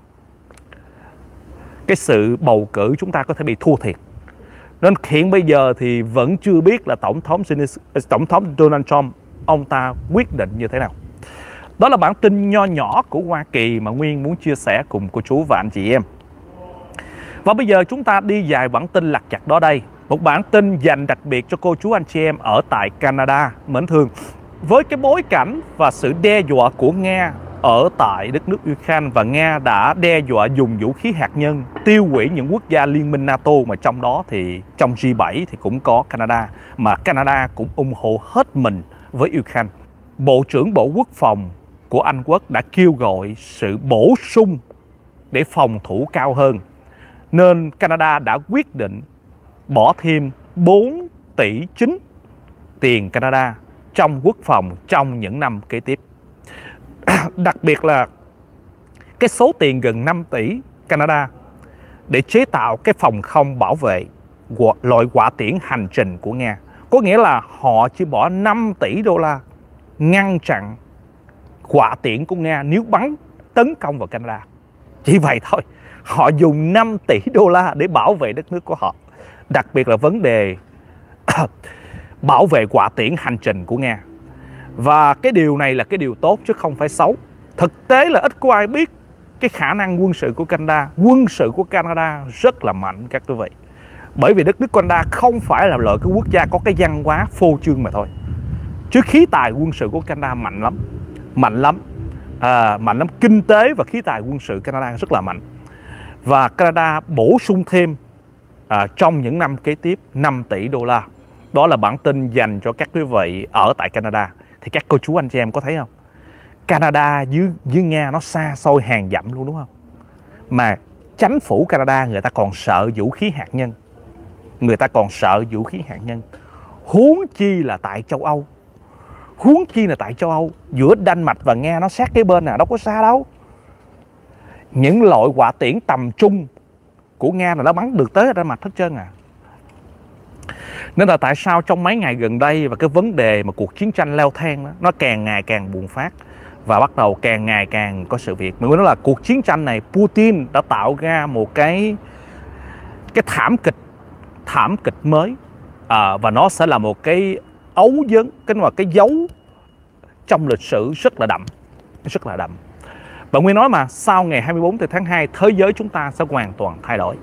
S1: cái sự bầu cử chúng ta có thể bị thua thiệt. Nên hiện bây giờ thì vẫn chưa biết là Tổng thống Tổng thống Donald Trump ông ta quyết định như thế nào. Đó là bản tin nho nhỏ của Hoa Kỳ mà Nguyên muốn chia sẻ cùng cô chú và anh chị em. Và bây giờ chúng ta đi vài bản tin lặt vặt đó đây. Một bản tin dành đặc biệt cho cô chú anh chị em ở tại Canada mến thương. Với cái bối cảnh và sự đe dọa của Nga ở tại đất nước Ukraine, và Nga đã đe dọa dùng vũ khí hạt nhân tiêu hủy những quốc gia liên minh NATO, mà trong đó thì trong G bảy thì cũng có Canada, mà Canada cũng ủng hộ hết mình với Ukraine. Bộ trưởng Bộ Quốc phòng của Anh Quốc đã kêu gọi sự bổ sung để phòng thủ cao hơn, nên Canada đã quyết định bỏ thêm bốn tỷ chín tiền Canada trong quốc phòng trong những năm kế tiếp. Đặc biệt là cái số tiền gần năm tỷ Canada để chế tạo cái phòng không bảo vệ loại hỏa tiễn hành trình của Nga. Có nghĩa là họ chỉ bỏ năm tỷ đô la ngăn chặn hỏa tiễn của Nga nếu bắn tấn công vào Canada. Chỉ vậy thôi. Họ dùng năm tỷ đô la để bảo vệ đất nước của họ. Đặc biệt là vấn đề bảo vệ hỏa tiễn hành trình của Nga. Và cái điều này là cái điều tốt chứ không phải xấu. Thực tế là ít có ai biết cái khả năng quân sự của Canada. Quân sự của Canada rất là mạnh các quý vị. Bởi vì đất nước Canada không phải là loại cái quốc gia có cái văn hóa phô trương mà thôi. Chứ khí tài quân sự của Canada mạnh lắm. Mạnh lắm. À, mạnh lắm. Kinh tế và khí tài quân sự Canada rất là mạnh. Và Canada bổ sung thêm à, trong những năm kế tiếp năm tỷ đô la. Đó là bản tin dành cho các quý vị ở tại Canada. Thì các cô chú anh chị em có thấy không? Canada với, với Nga nó xa xôi hàng dặm luôn đúng không? Mà chính phủ Canada người ta còn sợ vũ khí hạt nhân. Người ta còn sợ vũ khí hạt nhân. Huống chi là tại châu Âu. Huống chi là tại châu Âu. Giữa Đan Mạch và Nga nó sát cái bên nào, đâu có xa đâu. Những loại hỏa tiễn tầm trung của Nga là nó bắn được tới Đan Mạch hết trơn à. Nên là tại sao trong mấy ngày gần đây và cái vấn đề mà cuộc chiến tranh leo thang đó, nó càng ngày càng bùng phát. và bắt đầu càng ngày càng có sự việc. Mình muốn nói là cuộc chiến tranh này Putin đã tạo ra một cái cái thảm kịch thảm kịch mới, à, và nó sẽ là một cái ấu dấn, cái mà cái dấu trong lịch sử rất là đậm, rất là đậm. Và Nguyên nói mà sau ngày hai mươi bốn tháng hai thế giới chúng ta sẽ hoàn toàn thay đổi.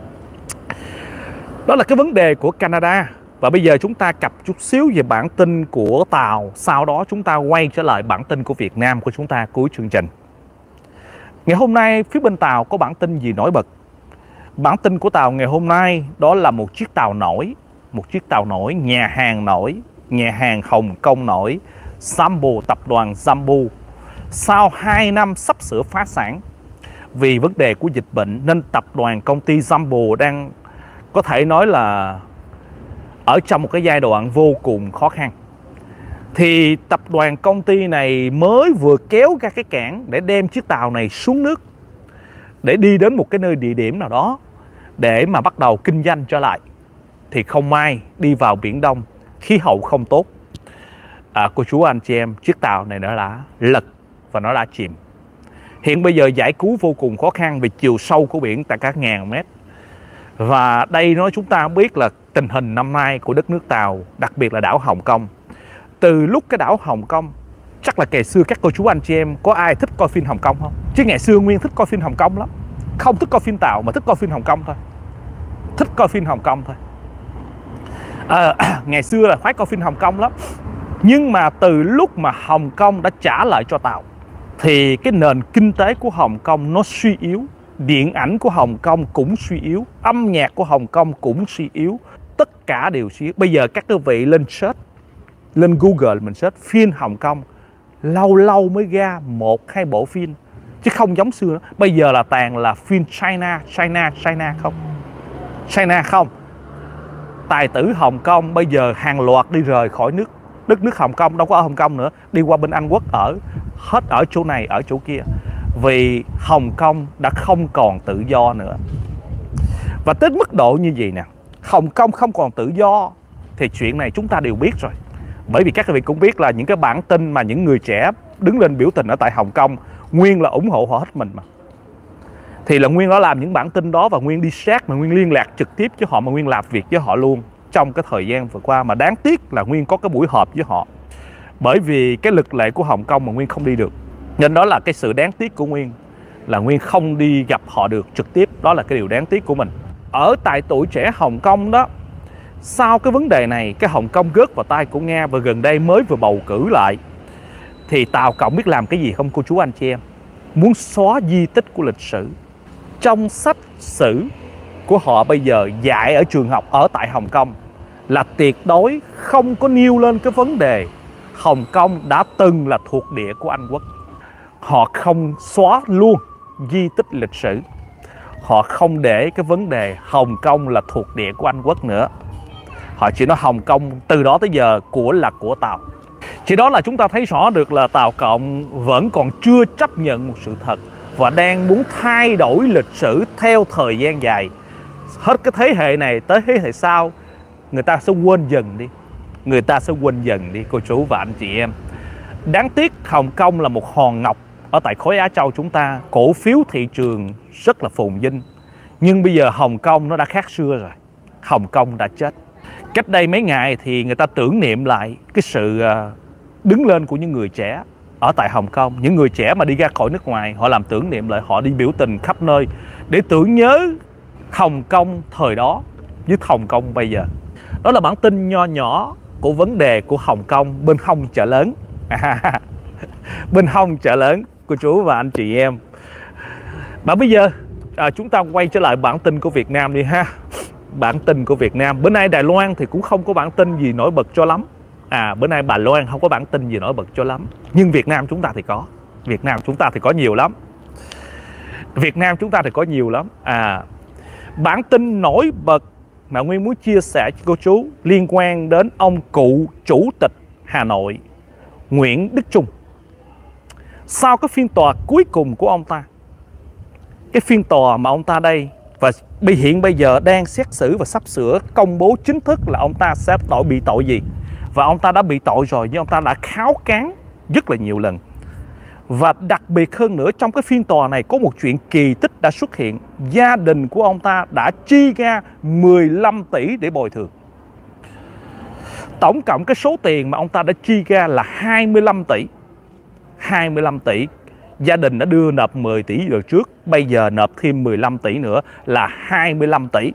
S1: Đó là cái vấn đề của Canada. Và bây giờ chúng ta cập chút xíu về bản tin của Tàu, sau đó chúng ta quay trở lại bản tin của Việt Nam của chúng ta cuối chương trình. Ngày hôm nay phía bên Tàu có bản tin gì nổi bật? Bản tin của Tàu ngày hôm nay đó là một chiếc tàu nổi, một chiếc tàu nổi, nhà hàng nổi, nhà hàng Hồng Kông nổi, Jumbo, tập đoàn Jumbo. Sau hai năm sắp sửa phá sản vì vấn đề của dịch bệnh nên tập đoàn công ty Jumbo đang có thể nói là ở trong một cái giai đoạn vô cùng khó khăn. Thì tập đoàn công ty này mới vừa kéo ra cái cảng để đem chiếc tàu này xuống nước, để đi đến một cái nơi địa điểm nào đó để mà bắt đầu kinh doanh trở lại. Thì không may đi vào Biển Đông, khí hậu không tốt, à, cô chú anh chị em, chiếc tàu này nó đã lật và nó đã chìm. Hiện bây giờ giải cứu vô cùng khó khăn vì chiều sâu của biển tại các ngàn mét. Và đây nói chúng ta biết là tình hình năm nay của đất nước Tàu, đặc biệt là đảo Hồng Kông. Từ lúc cái đảo Hồng Kông, chắc là ngày xưa các cô chú anh chị em có ai thích coi phim Hồng Kông không? Chứ ngày xưa Nguyên thích coi phim Hồng Kông lắm. Không thích coi phim Tàu mà thích coi phim Hồng Kông thôi. Thích coi phim Hồng Kông thôi. À, ngày xưa là khoái coi phim Hồng Kông lắm. Nhưng mà từ lúc mà Hồng Kông đã trả lại cho Tàu thì cái nền kinh tế của Hồng Kông nó suy yếu. Điện ảnh của Hồng Kông cũng suy yếu, âm nhạc của Hồng Kông cũng suy yếu, tất cả đều suy yếu. Bây giờ các quý vị lên search, lên Google mình search phim Hồng Kông, lâu lâu mới ra một hai bộ phim, chứ không giống xưa nữa. Bây giờ là toàn là phim China, China, China không, China không. Tài tử Hồng Kông bây giờ hàng loạt đi rời khỏi nước, đất nước Hồng Kông, đâu có ở Hồng Kông nữa, đi qua bên Anh Quốc ở, hết ở chỗ này, ở chỗ kia. Vì Hồng Kông đã không còn tự do nữa. Và tới mức độ như vậy nè, Hồng Kông không còn tự do thì chuyện này chúng ta đều biết rồi. Bởi vì các quý vị cũng biết là những cái bản tin mà những người trẻ đứng lên biểu tình ở tại Hồng Kông, Nguyên là ủng hộ họ hết mình mà. Thì là Nguyên đã làm những bản tin đó và Nguyên đi sát mà Nguyên liên lạc trực tiếp với họ, mà Nguyên làm việc với họ luôn trong cái thời gian vừa qua. Mà đáng tiếc là Nguyên có cái buổi họp với họ, bởi vì cái lực lệ của Hồng Kông mà Nguyên không đi được. Nên đó là cái sự đáng tiếc của Nguyên, là Nguyên không đi gặp họ được trực tiếp. Đó là cái điều đáng tiếc của mình. Ở tại tuổi trẻ Hồng Kông đó, sau cái vấn đề này, cái Hồng Kông rớt vào tay của Nga và gần đây mới vừa bầu cử lại. Thì Tàu Cộng biết làm cái gì không cô chú anh chị em? Muốn xóa di tích của lịch sử. Trong sách sử của họ bây giờ dạy ở trường học ở tại Hồng Kông là tuyệt đối không có nêu lên cái vấn đề Hồng Kông đã từng là thuộc địa của Anh Quốc. Họ không xóa luôn di tích lịch sử. Họ không để cái vấn đề Hồng Kông là thuộc địa của Anh Quốc nữa. Họ chỉ nói Hồng Kông từ đó tới giờ của là của Tàu. Chỉ đó là chúng ta thấy rõ được là Tàu Cộng vẫn còn chưa chấp nhận một sự thật và đang muốn thay đổi lịch sử theo thời gian dài. Hết cái thế hệ này tới thế hệ sau, người ta sẽ quên dần đi. Người ta sẽ quên dần đi cô chú và anh chị em. Đáng tiếc Hồng Kông là một hòn ngọc ở tại khối Á Châu chúng ta. Cổ phiếu thị trường rất là phồn vinh. Nhưng bây giờ Hồng Kông nó đã khác xưa rồi. Hồng Kông đã chết. Cách đây mấy ngày thì người ta tưởng niệm lại cái sự đứng lên của những người trẻ ở tại Hồng Kông. Những người trẻ mà đi ra khỏi nước ngoài, họ làm tưởng niệm lại, họ đi biểu tình khắp nơi để tưởng nhớ Hồng Kông thời đó với Hồng Kông bây giờ. Đó là bản tin nho nhỏ của vấn đề của Hồng Kông bên hông chợ lớn. À, bên hông chợ lớn cô chú và anh chị em. Và bây giờ à, chúng ta quay trở lại bản tin của Việt Nam đi ha. Bản tin của Việt Nam. Bữa nay Đài Loan thì cũng không có bản tin gì nổi bật cho lắm. À bữa nay Bà Loan không có bản tin gì nổi bật cho lắm. Nhưng Việt Nam chúng ta thì có. Việt Nam chúng ta thì có nhiều lắm. Việt Nam chúng ta thì có nhiều lắm. À bản tin nổi bật mà Nguyên muốn chia sẻ cho cô chú liên quan đến ông cựu chủ tịch Hà Nội Nguyễn Đức Chung. Sau cái phiên tòa cuối cùng của ông ta, cái phiên tòa mà ông ta đây và hiện bây giờ đang xét xử và sắp sửa công bố chính thức là ông ta sẽ tội bị tội gì. Và ông ta đã bị tội rồi, nhưng ông ta đã kháo kháng rất là nhiều lần. Và đặc biệt hơn nữa, trong cái phiên tòa này có một chuyện kỳ tích đã xuất hiện. Gia đình của ông ta đã chi ra mười lăm tỷ để bồi thường. Tổng cộng cái số tiền mà ông ta đã chi ra là hai mươi lăm tỷ. hai mươi lăm tỷ. Gia đình đã đưa nộp mười tỷ giờ trước, bây giờ nộp thêm mười lăm tỷ nữa là hai mươi lăm tỷ.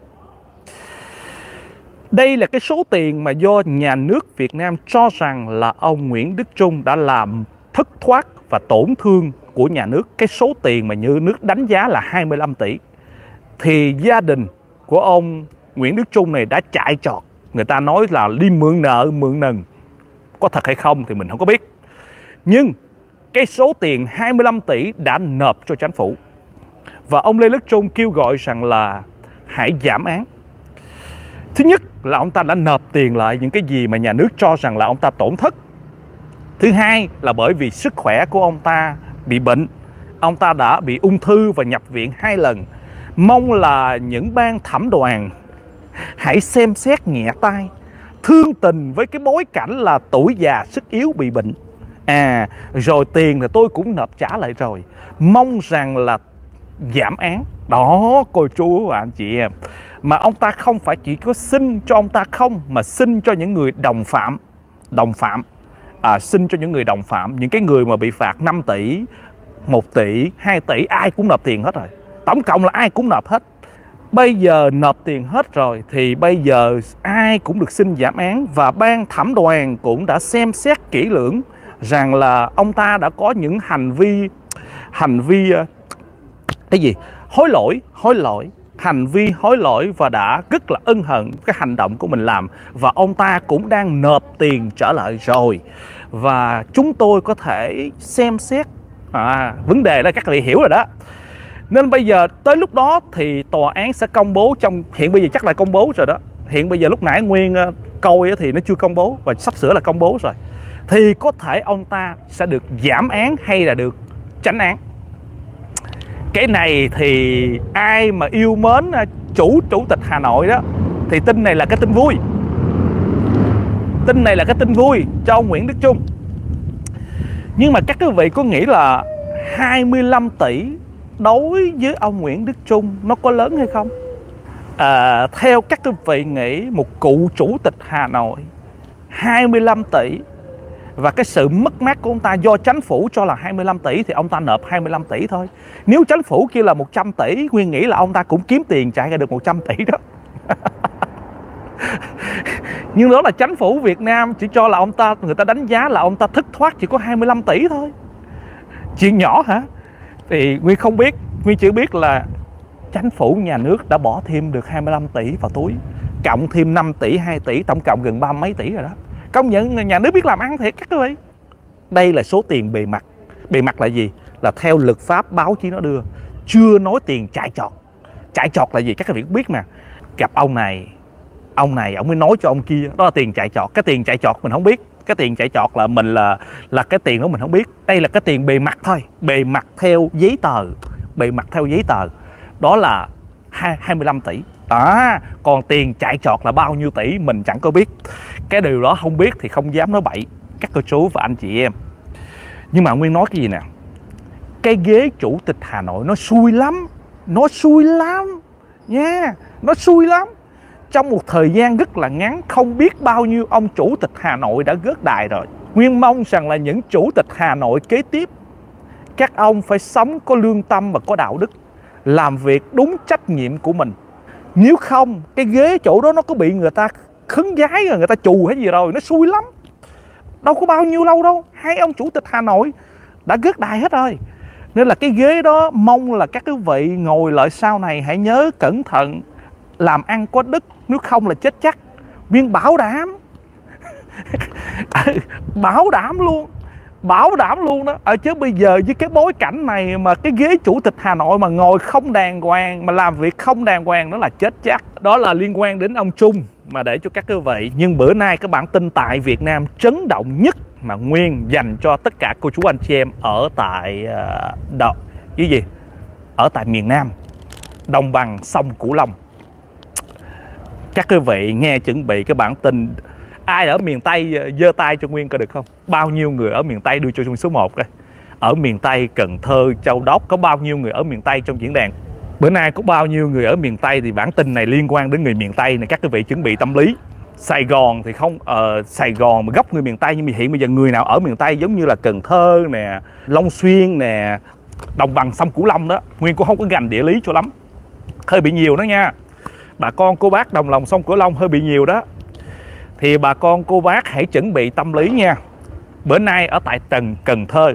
S1: Đây là cái số tiền mà do nhà nước Việt Nam cho rằng là ông Nguyễn Đức Trung đã làm thất thoát và tổn thương của nhà nước. Cái số tiền mà nhà nước đánh giá là hai mươi lăm tỷ. Thì gia đình của ông Nguyễn Đức Trung này đã chạy trọt. Người ta nói là đi mượn nợ, mượn nần. Có thật hay không thì mình không có biết. Nhưng cái số tiền hai mươi lăm tỷ đã nộp cho chính phủ. Và ông Lê Đức Trung kêu gọi rằng là hãy giảm án. Thứ nhất là ông ta đã nộp tiền lại những cái gì mà nhà nước cho rằng là ông ta tổn thất. Thứ hai là bởi vì sức khỏe của ông ta bị bệnh. Ông ta đã bị ung thư và nhập viện hai lần. Mong là những ban thẩm đoàn hãy xem xét nhẹ tay, thương tình với cái bối cảnh là tuổi già sức yếu bị bệnh. À, rồi tiền thì tôi cũng nộp trả lại rồi. Mong rằng là giảm án. Đó, cô chú và anh chị em. Mà ông ta không phải chỉ có xin cho ông ta không, mà xin cho những người đồng phạm. Đồng phạm. À, xin cho những người đồng phạm. Những cái người mà bị phạt năm tỷ, một tỷ, hai tỷ, ai cũng nộp tiền hết rồi. Tổng cộng là ai cũng nộp hết. Bây giờ nộp tiền hết rồi thì bây giờ ai cũng được xin giảm án. Và ban thẩm đoàn cũng đã xem xét kỹ lưỡng rằng là ông ta đã có những hành vi hành vi cái gì hối lỗi hối lỗi hành vi hối lỗi và đã rất là ân hận cái hành động của mình làm, và ông ta cũng đang nộp tiền trở lại rồi. Và chúng tôi có thể xem xét à, vấn đề là các vị hiểu rồi đó. Nên bây giờ tới lúc đó thì tòa án sẽ công bố, trong hiện bây giờ chắc là công bố rồi đó. Hiện bây giờ lúc nãy Nguyên coi thì nó chưa công bố và sắp sửa là công bố rồi. Thì có thể ông ta sẽ được giảm án hay là được tránh án. Cái này thì ai mà yêu mến chủ chủ tịch Hà Nội đó thì tin này là cái tin vui. Tin này là cái tin vui cho ông Nguyễn Đức Trung. Nhưng mà các quý vị có nghĩ là hai mươi lăm tỷ đối với ông Nguyễn Đức Trung nó có lớn hay không? À, theo các quý vị nghĩ một cựu chủ tịch Hà Nội hai mươi lăm tỷ, và cái sự mất mát của ông ta do chính phủ cho là hai mươi lăm tỷ thì ông ta nộp hai mươi lăm tỷ thôi. Nếu chính phủ kia là một trăm tỷ, Nguyên nghĩ là ông ta cũng kiếm tiền chạy ra được một trăm tỷ đó. Nhưng đó là chính phủ Việt Nam chỉ cho là ông ta, người ta đánh giá là ông ta thất thoát chỉ có hai mươi lăm tỷ thôi. Chuyện nhỏ hả? Thì Nguyên không biết, Nguyên chỉ biết là chính phủ nhà nước đã bỏ thêm được hai mươi lăm tỷ vào túi, cộng thêm năm tỷ, hai tỷ, tổng cộng gần ba mấy tỷ rồi đó. Công nhận nhà nước biết làm ăn thiệt các quý vị. Đây là số tiền bề mặt. Bề mặt là gì? Là theo luật pháp báo chí nó đưa. Chưa nói tiền chạy trọt. Chạy trọt là gì? Các quý vị biết mà. Gặp ông này, ông này ông mới nói cho ông kia, đó là tiền chạy trọt. Cái tiền chạy trọt mình không biết. Cái tiền chạy trọt là mình là là cái tiền đó mình không biết. Đây là cái tiền bề mặt thôi. Bề mặt theo giấy tờ. Bề mặt theo giấy tờ. Đó là hai mươi lăm tỷ. À, còn tiền chạy trọt là bao nhiêu tỷ mình chẳng có biết. Cái điều đó không biết thì không dám nói bậy các cô chú và anh chị em. Nhưng mà Nguyên nói cái gì nè, cái ghế chủ tịch Hà Nội nó xui lắm. Nó xui lắm nha. Nó xui lắm. Trong một thời gian rất là ngắn, không biết bao nhiêu ông chủ tịch Hà Nội đã rớt đài rồi. Nguyên mong rằng là những chủ tịch Hà Nội kế tiếp, các ông phải sống có lương tâm và có đạo đức, làm việc đúng trách nhiệm của mình. Nếu không, cái ghế chỗ đó nó có bị người ta khấn vái rồi, người ta chù hay gì rồi, nó xui lắm. Đâu có bao nhiêu lâu đâu, hai ông chủ tịch Hà Nội đã rớt đài hết rồi. Nên là cái ghế đó mong là các quý vị ngồi lại sau này hãy nhớ cẩn thận, làm ăn có đức, nếu không là chết chắc. Nguyên bảo đảm. Bảo đảm luôn. Bảo đảm luôn đó. Ở chứ bây giờ với cái bối cảnh này mà cái ghế chủ tịch Hà Nội mà ngồi không đàng hoàng, mà làm việc không đàng hoàng, đó là chết chắc. Đó là liên quan đến ông Trung mà để cho các quý vị. Nhưng bữa nay cái bản tin tại Việt Nam chấn động nhất mà Nguyên dành cho tất cả cô chú anh chị em ở tại uh, đợt, cái gì? Ở tại miền Nam, đồng bằng sông Cửu Long. Các quý vị nghe chuẩn bị cái bản tin. Ai ở miền Tây giơ tay cho Nguyên coi được không? Bao nhiêu người ở miền Tây đưa cho Nguyên số một coi. ở miền Tây, Cần Thơ, Châu Đốc, có bao nhiêu người ở miền Tây trong diễn đàn? Bữa nay có bao nhiêu người ở miền Tây thì bản tin này liên quan đến người miền Tây này, các quý vị chuẩn bị tâm lý. Sài Gòn thì không, uh, Sài Gòn mà gốc người miền Tây, nhưng mà hiện bây giờ người nào ở miền Tây giống như là Cần Thơ nè, Long Xuyên nè, đồng bằng sông Cửu Long đó, Nguyên cũng không có gành địa lý cho lắm, hơi bị nhiều đó nha. Bà con cô bác đồng lòng sông Cửu Long hơi bị nhiều đó. Thì bà con cô bác hãy chuẩn bị tâm lý nha. Bữa nay ở tại Tần Cần Thơ,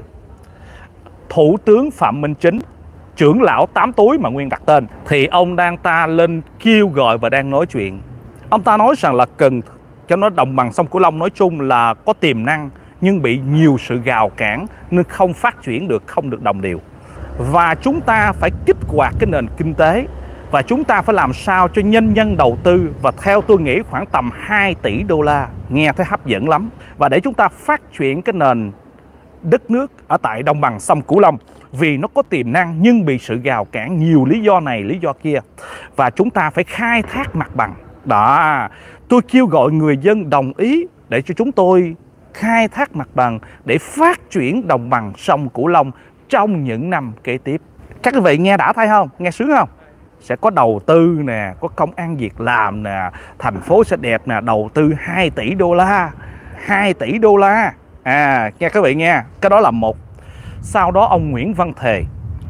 S1: Thủ tướng Phạm Minh Chính, trưởng lão tám túi mà Nguyên đặt tên, thì ông đang ta lên kêu gọi và đang nói chuyện. Ông ta nói rằng là cần cho nó đồng bằng sông Cửu Long nói chung là có tiềm năng nhưng bị nhiều sự rào cản nên không phát triển được, không được đồng đều. Và chúng ta phải kích hoạt cái nền kinh tế và chúng ta phải làm sao cho nhân dân đầu tư, và theo tôi nghĩ khoảng tầm hai tỷ đô la, nghe thấy hấp dẫn lắm. Và để chúng ta phát triển cái nền đất nước ở tại đồng bằng sông Cửu Long, vì nó có tiềm năng nhưng bị sự rào cản nhiều lý do này lý do kia, và chúng ta phải khai thác mặt bằng. Đó, tôi kêu gọi người dân đồng ý để cho chúng tôi khai thác mặt bằng để phát triển đồng bằng sông Cửu Long trong những năm kế tiếp. Các quý vị nghe đã thấy không? Nghe sướng không? Sẽ có đầu tư nè, có công ăn việc làm nè, thành phố sẽ đẹp nè, đầu tư hai tỷ đô la. hai tỷ đô la. À, nghe các vị nghe, cái đó là một. Sau đó ông Nguyễn Văn Thề,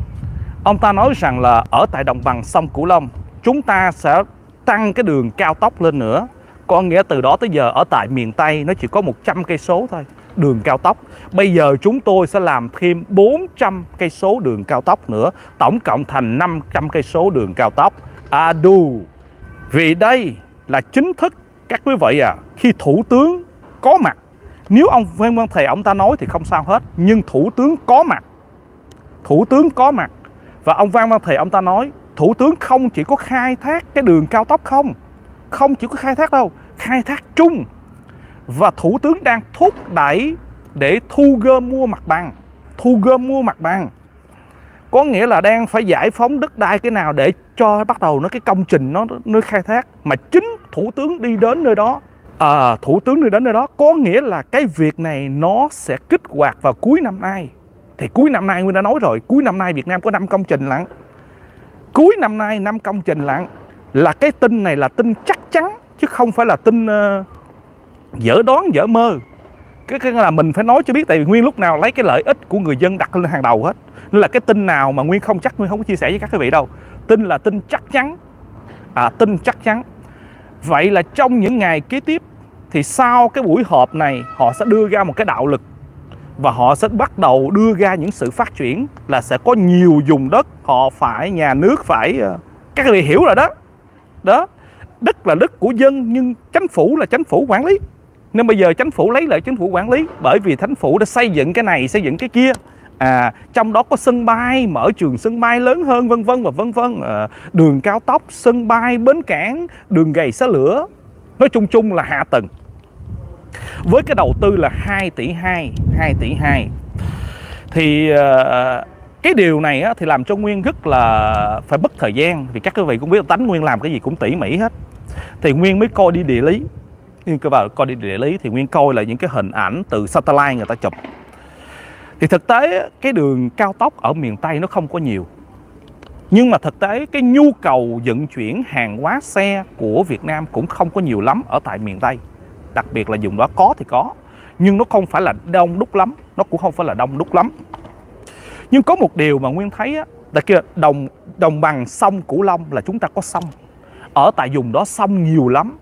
S1: ông ta nói rằng là ở tại đồng bằng sông Cửu Long chúng ta sẽ tăng cái đường cao tốc lên nữa. Có nghĩa từ đó tới giờ ở tại miền Tây nó chỉ có một trăm cây số thôi đường cao tốc. Bây giờ chúng tôi sẽ làm thêm bốn trăm cây số đường cao tốc nữa, tổng cộng thành năm trăm cây số đường cao tốc. À đù. Vì đây là chính thức các quý vị à, khi thủ tướng có mặt. Nếu ông Nguyễn Văn Thề ông ta nói thì không sao hết, nhưng thủ tướng có mặt. Thủ tướng có mặt và ông Nguyễn Văn Thề ông ta nói thủ tướng không chỉ có khai thác cái đường cao tốc không, không chỉ có khai thác đâu, khai thác chung. Và thủ tướng đang thúc đẩy để thu gom mua mặt bằng, thu gom mua mặt bằng. Có nghĩa là đang phải giải phóng đất đai cái nào để cho bắt đầu nó cái công trình nó nó khai thác, mà chính thủ tướng đi đến nơi đó. À, thủ tướng đi đến nơi đó có nghĩa là cái việc này nó sẽ kích hoạt vào cuối năm nay. Thì cuối năm nay Nguyên đã nói rồi, cuối năm nay Việt Nam có năm công trình lận. Cuối năm nay năm công trình lận, là cái tin này là tin chắc chắn chứ không phải là tin uh, dở đoán dở mơ. Cái, cái là mình phải nói cho biết, tại vì Nguyên lúc nào lấy cái lợi ích của người dân đặt lên hàng đầu hết. Nên là cái tin nào mà Nguyên không chắc Nguyên không có chia sẻ với các quý vị đâu. Tin là tin chắc chắn. À, tin chắc chắn. Vậy là trong những ngày kế tiếp thì sau cái buổi họp này họ sẽ đưa ra một cái đạo lực và họ sẽ bắt đầu đưa ra những sự phát triển, là sẽ có nhiều vùng đất họ phải, nhà nước phải, các quý vị hiểu rồi đó. Đó, đất là đất của dân nhưng chính phủ là chính phủ quản lý. Nên bây giờ chính phủ lấy lại chính phủ quản lý, bởi vì chính phủ đã xây dựng cái này, xây dựng cái kia. À, trong đó có sân bay, mở trường sân bay lớn hơn, vân vân và vân vân. À, đường cao tốc, sân bay, bến cảng, đường gầy xá lửa. Nói chung chung là hạ tầng. Với cái đầu tư là hai tỷ hai, hai tỷ hai. Thì uh, cái điều này á, thì làm cho Nguyên rất là phải mất thời gian. Vì các quý vị cũng biết tánh Nguyên làm cái gì cũng tỉ mỉ hết. Thì Nguyên mới coi đi địa lý. Nguyên cơ vào coi đi địa lý thì Nguyên coi là những cái hình ảnh từ satellite người ta chụp. Thì thực tế cái đường cao tốc ở miền Tây nó không có nhiều. Nhưng mà thực tế cái nhu cầu vận chuyển hàng hóa xe của Việt Nam cũng không có nhiều lắm ở tại miền Tây. Đặc biệt là vùng đó có thì có, nhưng nó không phải là đông đúc lắm. Nó cũng không phải là đông đúc lắm. Nhưng có một điều mà Nguyên thấy á, là kia đồng, đồng bằng sông Cửu Long là chúng ta có sông. Ở tại vùng đó sông nhiều lắm,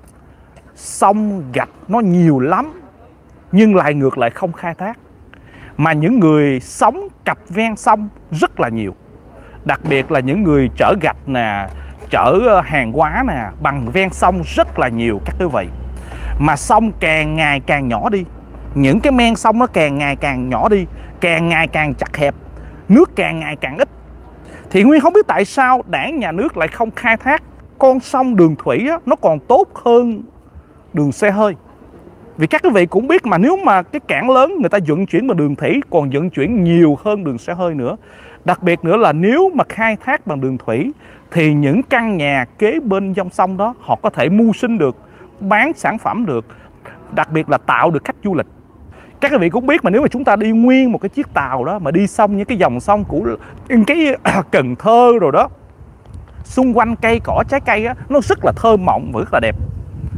S1: sông gạch nó nhiều lắm, nhưng lại ngược lại không khai thác. Mà những người sống cặp ven sông rất là nhiều. Đặc biệt là những người chở gạch nè, chở hàng hóa nè, bằng ven sông rất là nhiều các quý vị. Mà sông càng ngày càng nhỏ đi, những cái men sông nó càng ngày càng nhỏ đi, càng ngày càng chặt hẹp, nước càng ngày càng ít. Thì Nguyên không biết tại sao đảng nhà nước lại không khai thác con sông đường thủy á, nó còn tốt hơn đường xe hơi. Vì các quý vị cũng biết mà, nếu mà cái cảng lớn người ta vận chuyển bằng đường thủy còn vận chuyển nhiều hơn đường xe hơi nữa. Đặc biệt nữa là nếu mà khai thác bằng đường thủy thì những căn nhà kế bên dòng sông đó họ có thể mưu sinh được, bán sản phẩm được, đặc biệt là tạo được khách du lịch. Các quý vị cũng biết mà nếu mà chúng ta đi nguyên một cái chiếc tàu đó mà đi xong những cái dòng sông của cái Cần Thơ rồi đó, xung quanh cây cỏ trái cây á, nó rất là thơ mộng và rất là đẹp.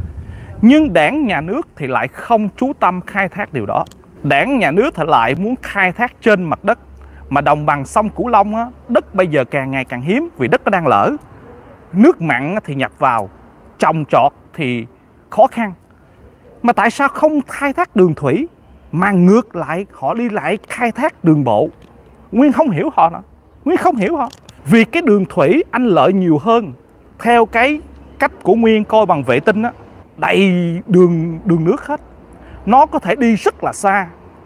S1: Nhưng đảng nhà nước thì lại không chú tâm khai thác điều đó. Đảng nhà nước thì lại muốn khai thác trên mặt đất. Mà đồng bằng sông Cửu Long á, đất bây giờ càng ngày càng hiếm vì đất nó đang lở. Nước mặn thì nhập vào, trồng trọt thì khó khăn. Mà tại sao không khai thác đường thủy mà ngược lại họ đi lại khai thác đường bộ? Nguyên không hiểu họ nữa. Nguyên không hiểu họ. Vì cái đường thủy anh lợi nhiều hơn. Theo cái cách của Nguyên coi bằng vệ tinh á, đầy đường đường nước hết. Nó có thể đi rất là xa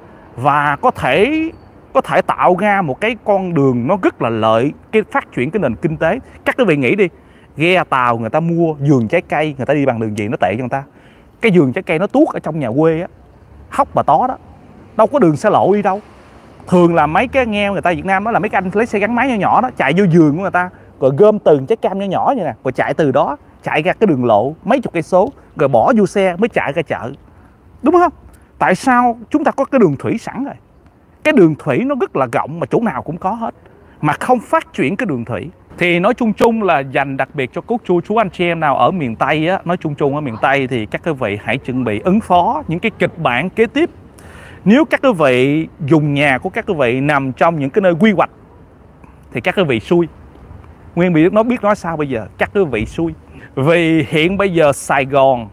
S1: và có thể có thể tạo ra một cái con đường nó rất là lợi cái phát triển cái nền kinh tế. Các quý vị nghĩ đi, ghe tàu người ta mua vườn trái cây, người ta đi bằng đường gì nó tệ cho người ta. Cái vườn trái cây nó tuốt ở trong nhà quê á, hóc bà tó đó, đâu có đường xe lộ đi đâu. Thường là mấy cái nghe người ta Việt Nam đó là mấy cái anh lấy xe gắn máy nhỏ nhỏ đó chạy vô vườn của người ta, rồi gom từng trái cam nhỏ nhỏ như nè, rồi chạy từ đó chạy ra cái đường lộ mấy chục cây số, rồi bỏ vô xe mới chạy ra chợ, đúng không? Tại sao chúng ta có cái đường thủy sẵn rồi, cái đường thủy nó rất là rộng mà chỗ nào cũng có hết, mà không phát triển cái đường thủy? Thì nói chung chung là dành đặc biệt cho cô chú chú anh chị em nào ở miền Tây á, nói chung chung ở miền Tây thì các quý vị hãy chuẩn bị ứng phó những cái kịch bản kế tiếp. Nếu các quý vị dùng nhà của các quý vị nằm trong những cái nơi quy hoạch thì các quý vị xui. Nguyên bị nó biết nói sao bây giờ, các quý vị xui. Vì hiện bây giờ Sài Gòn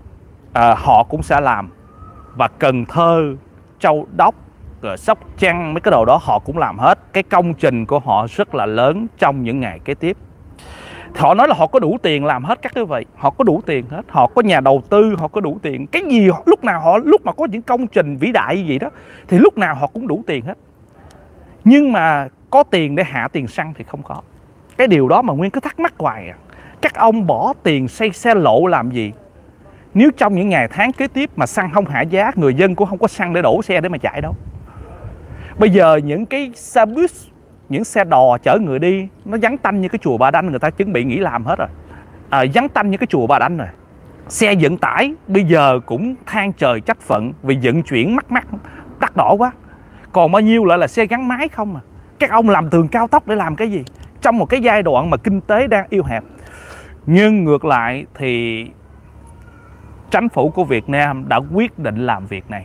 S1: à, họ cũng sẽ làm, và Cần Thơ, Châu Đốc, rồi Sóc Trăng, mấy cái đồ đó họ cũng làm hết. Cái công trình của họ rất là lớn trong những ngày kế tiếp. Họ nói là họ có đủ tiền làm hết các quý vị. Họ có đủ tiền hết. Họ có nhà đầu tư, họ có đủ tiền. Cái gì họ, lúc nào họ lúc mà có những công trình vĩ đại như vậy đó thì lúc nào họ cũng đủ tiền hết. Nhưng mà có tiền để hạ tiền xăng thì không có. Cái điều đó mà Nguyên cứ thắc mắc hoài à. Các ông bỏ tiền xây xe lộ làm gì? Nếu trong những ngày tháng kế tiếp mà xăng không hạ giá, người dân cũng không có xăng để đổ xe để mà chạy đâu. Bây giờ những cái xe bus, những xe đò chở người đi nó vắng tanh như cái chùa Ba Đanh, người ta chuẩn bị nghỉ làm hết rồi. À, vắng tanh như cái chùa Ba Đanh rồi. Xe vận tải bây giờ cũng than trời trách phận vì vận chuyển mắc mắc đắt đỏ quá. Còn bao nhiêu lại là xe gắn máy không à. Các ông làm tường cao tốc để làm cái gì? Trong một cái giai đoạn mà kinh tế đang eo hẹp. Nhưng ngược lại thì chính phủ của Việt Nam đã quyết định làm việc này.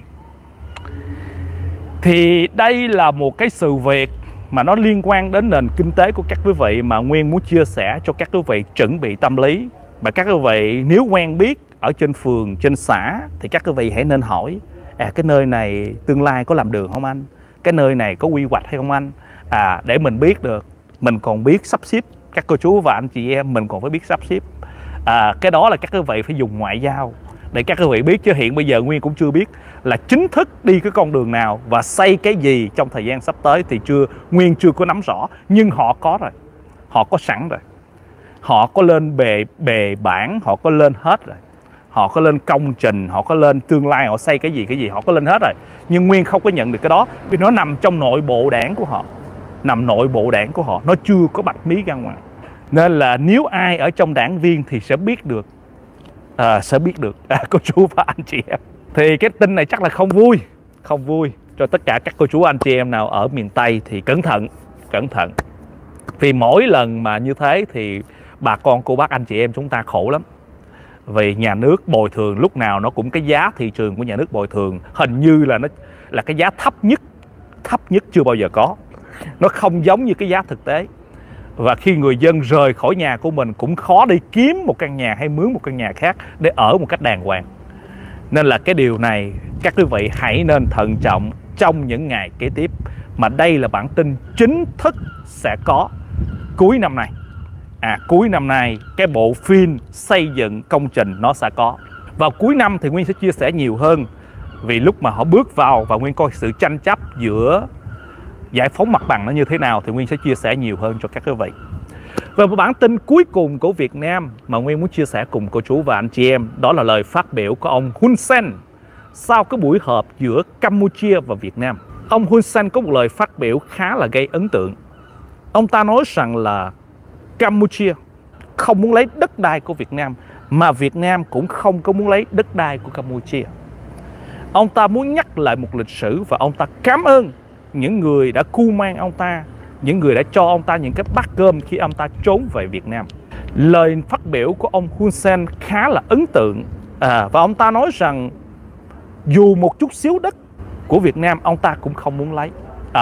S1: Thì đây là một cái sự việc mà nó liên quan đến nền kinh tế của các quý vị mà Nguyên muốn chia sẻ cho các quý vị chuẩn bị tâm lý. Và các quý vị nếu quen biết ở trên phường, trên xã thì các quý vị hãy nên hỏi: à, cái nơi này tương lai có làm đường không anh? Cái nơi này có quy hoạch hay không anh? À, để mình biết được, mình còn biết sắp xếp. Các cô chú và anh chị em mình còn phải biết sắp xếp. À, cái đó là các quý vị phải dùng ngoại giao để các quý vị biết, chứ hiện bây giờ Nguyên cũng chưa biết là chính thức đi cái con đường nào và xây cái gì trong thời gian sắp tới thì chưa, Nguyên chưa có nắm rõ. Nhưng họ có rồi, họ có sẵn rồi, họ có lên bề bề bản, họ có lên hết rồi, họ có lên công trình, họ có lên tương lai họ xây cái gì cái gì họ có lên hết rồi. Nhưng Nguyên không có nhận được cái đó vì nó nằm trong nội bộ đảng của họ, nằm nội bộ đảng của họ, nó chưa có bạch mí ra ngoài. Nên là nếu ai ở trong đảng viên thì sẽ biết được, à, sẽ biết được à, cô chú và anh chị em. Thì cái tin này chắc là không vui, không vui cho tất cả các cô chú anh chị em nào ở miền Tây thì cẩn thận, cẩn thận. Vì mỗi lần mà như thế thì bà con cô bác anh chị em chúng ta khổ lắm. Vì nhà nước bồi thường lúc nào nó cũng cái giá thị trường của nhà nước bồi thường hình như là nó là cái giá thấp nhất, thấp nhất chưa bao giờ có. Nó không giống như cái giá thực tế. Và khi người dân rời khỏi nhà của mình cũng khó đi kiếm một căn nhà hay mướn một căn nhà khác để ở một cách đàng hoàng. Nên là cái điều này các quý vị hãy nên thận trọng trong những ngày kế tiếp. Mà đây là bản tin chính thức sẽ có cuối năm nay. À, cuối năm nay cái bộ phim xây dựng công trình nó sẽ có. Vào cuối năm thì Nguyên sẽ chia sẻ nhiều hơn. Vì lúc mà họ bước vào và Nguyên coi sự tranh chấp giữa giải phóng mặt bằng nó như thế nào thì Nguyên sẽ chia sẻ nhiều hơn cho các quý vị. Và một bản tin cuối cùng của Việt Nam mà Nguyên muốn chia sẻ cùng cô chú và anh chị em, đó là lời phát biểu của ông Hun Sen sau cái buổi họp giữa Campuchia và Việt Nam. Ông Hun Sen có một lời phát biểu khá là gây ấn tượng. Ông ta nói rằng là Campuchia không muốn lấy đất đai của Việt Nam, mà Việt Nam cũng không có muốn lấy đất đai của Campuchia. Ông ta muốn nhắc lại một lịch sử và ông ta cảm ơn những người đã cưu mang ông ta, những người đã cho ông ta những cái bát cơm khi ông ta trốn về Việt Nam. Lời phát biểu của ông Hun Sen khá là ấn tượng, à, và ông ta nói rằng dù một chút xíu đất của Việt Nam ông ta cũng không muốn lấy.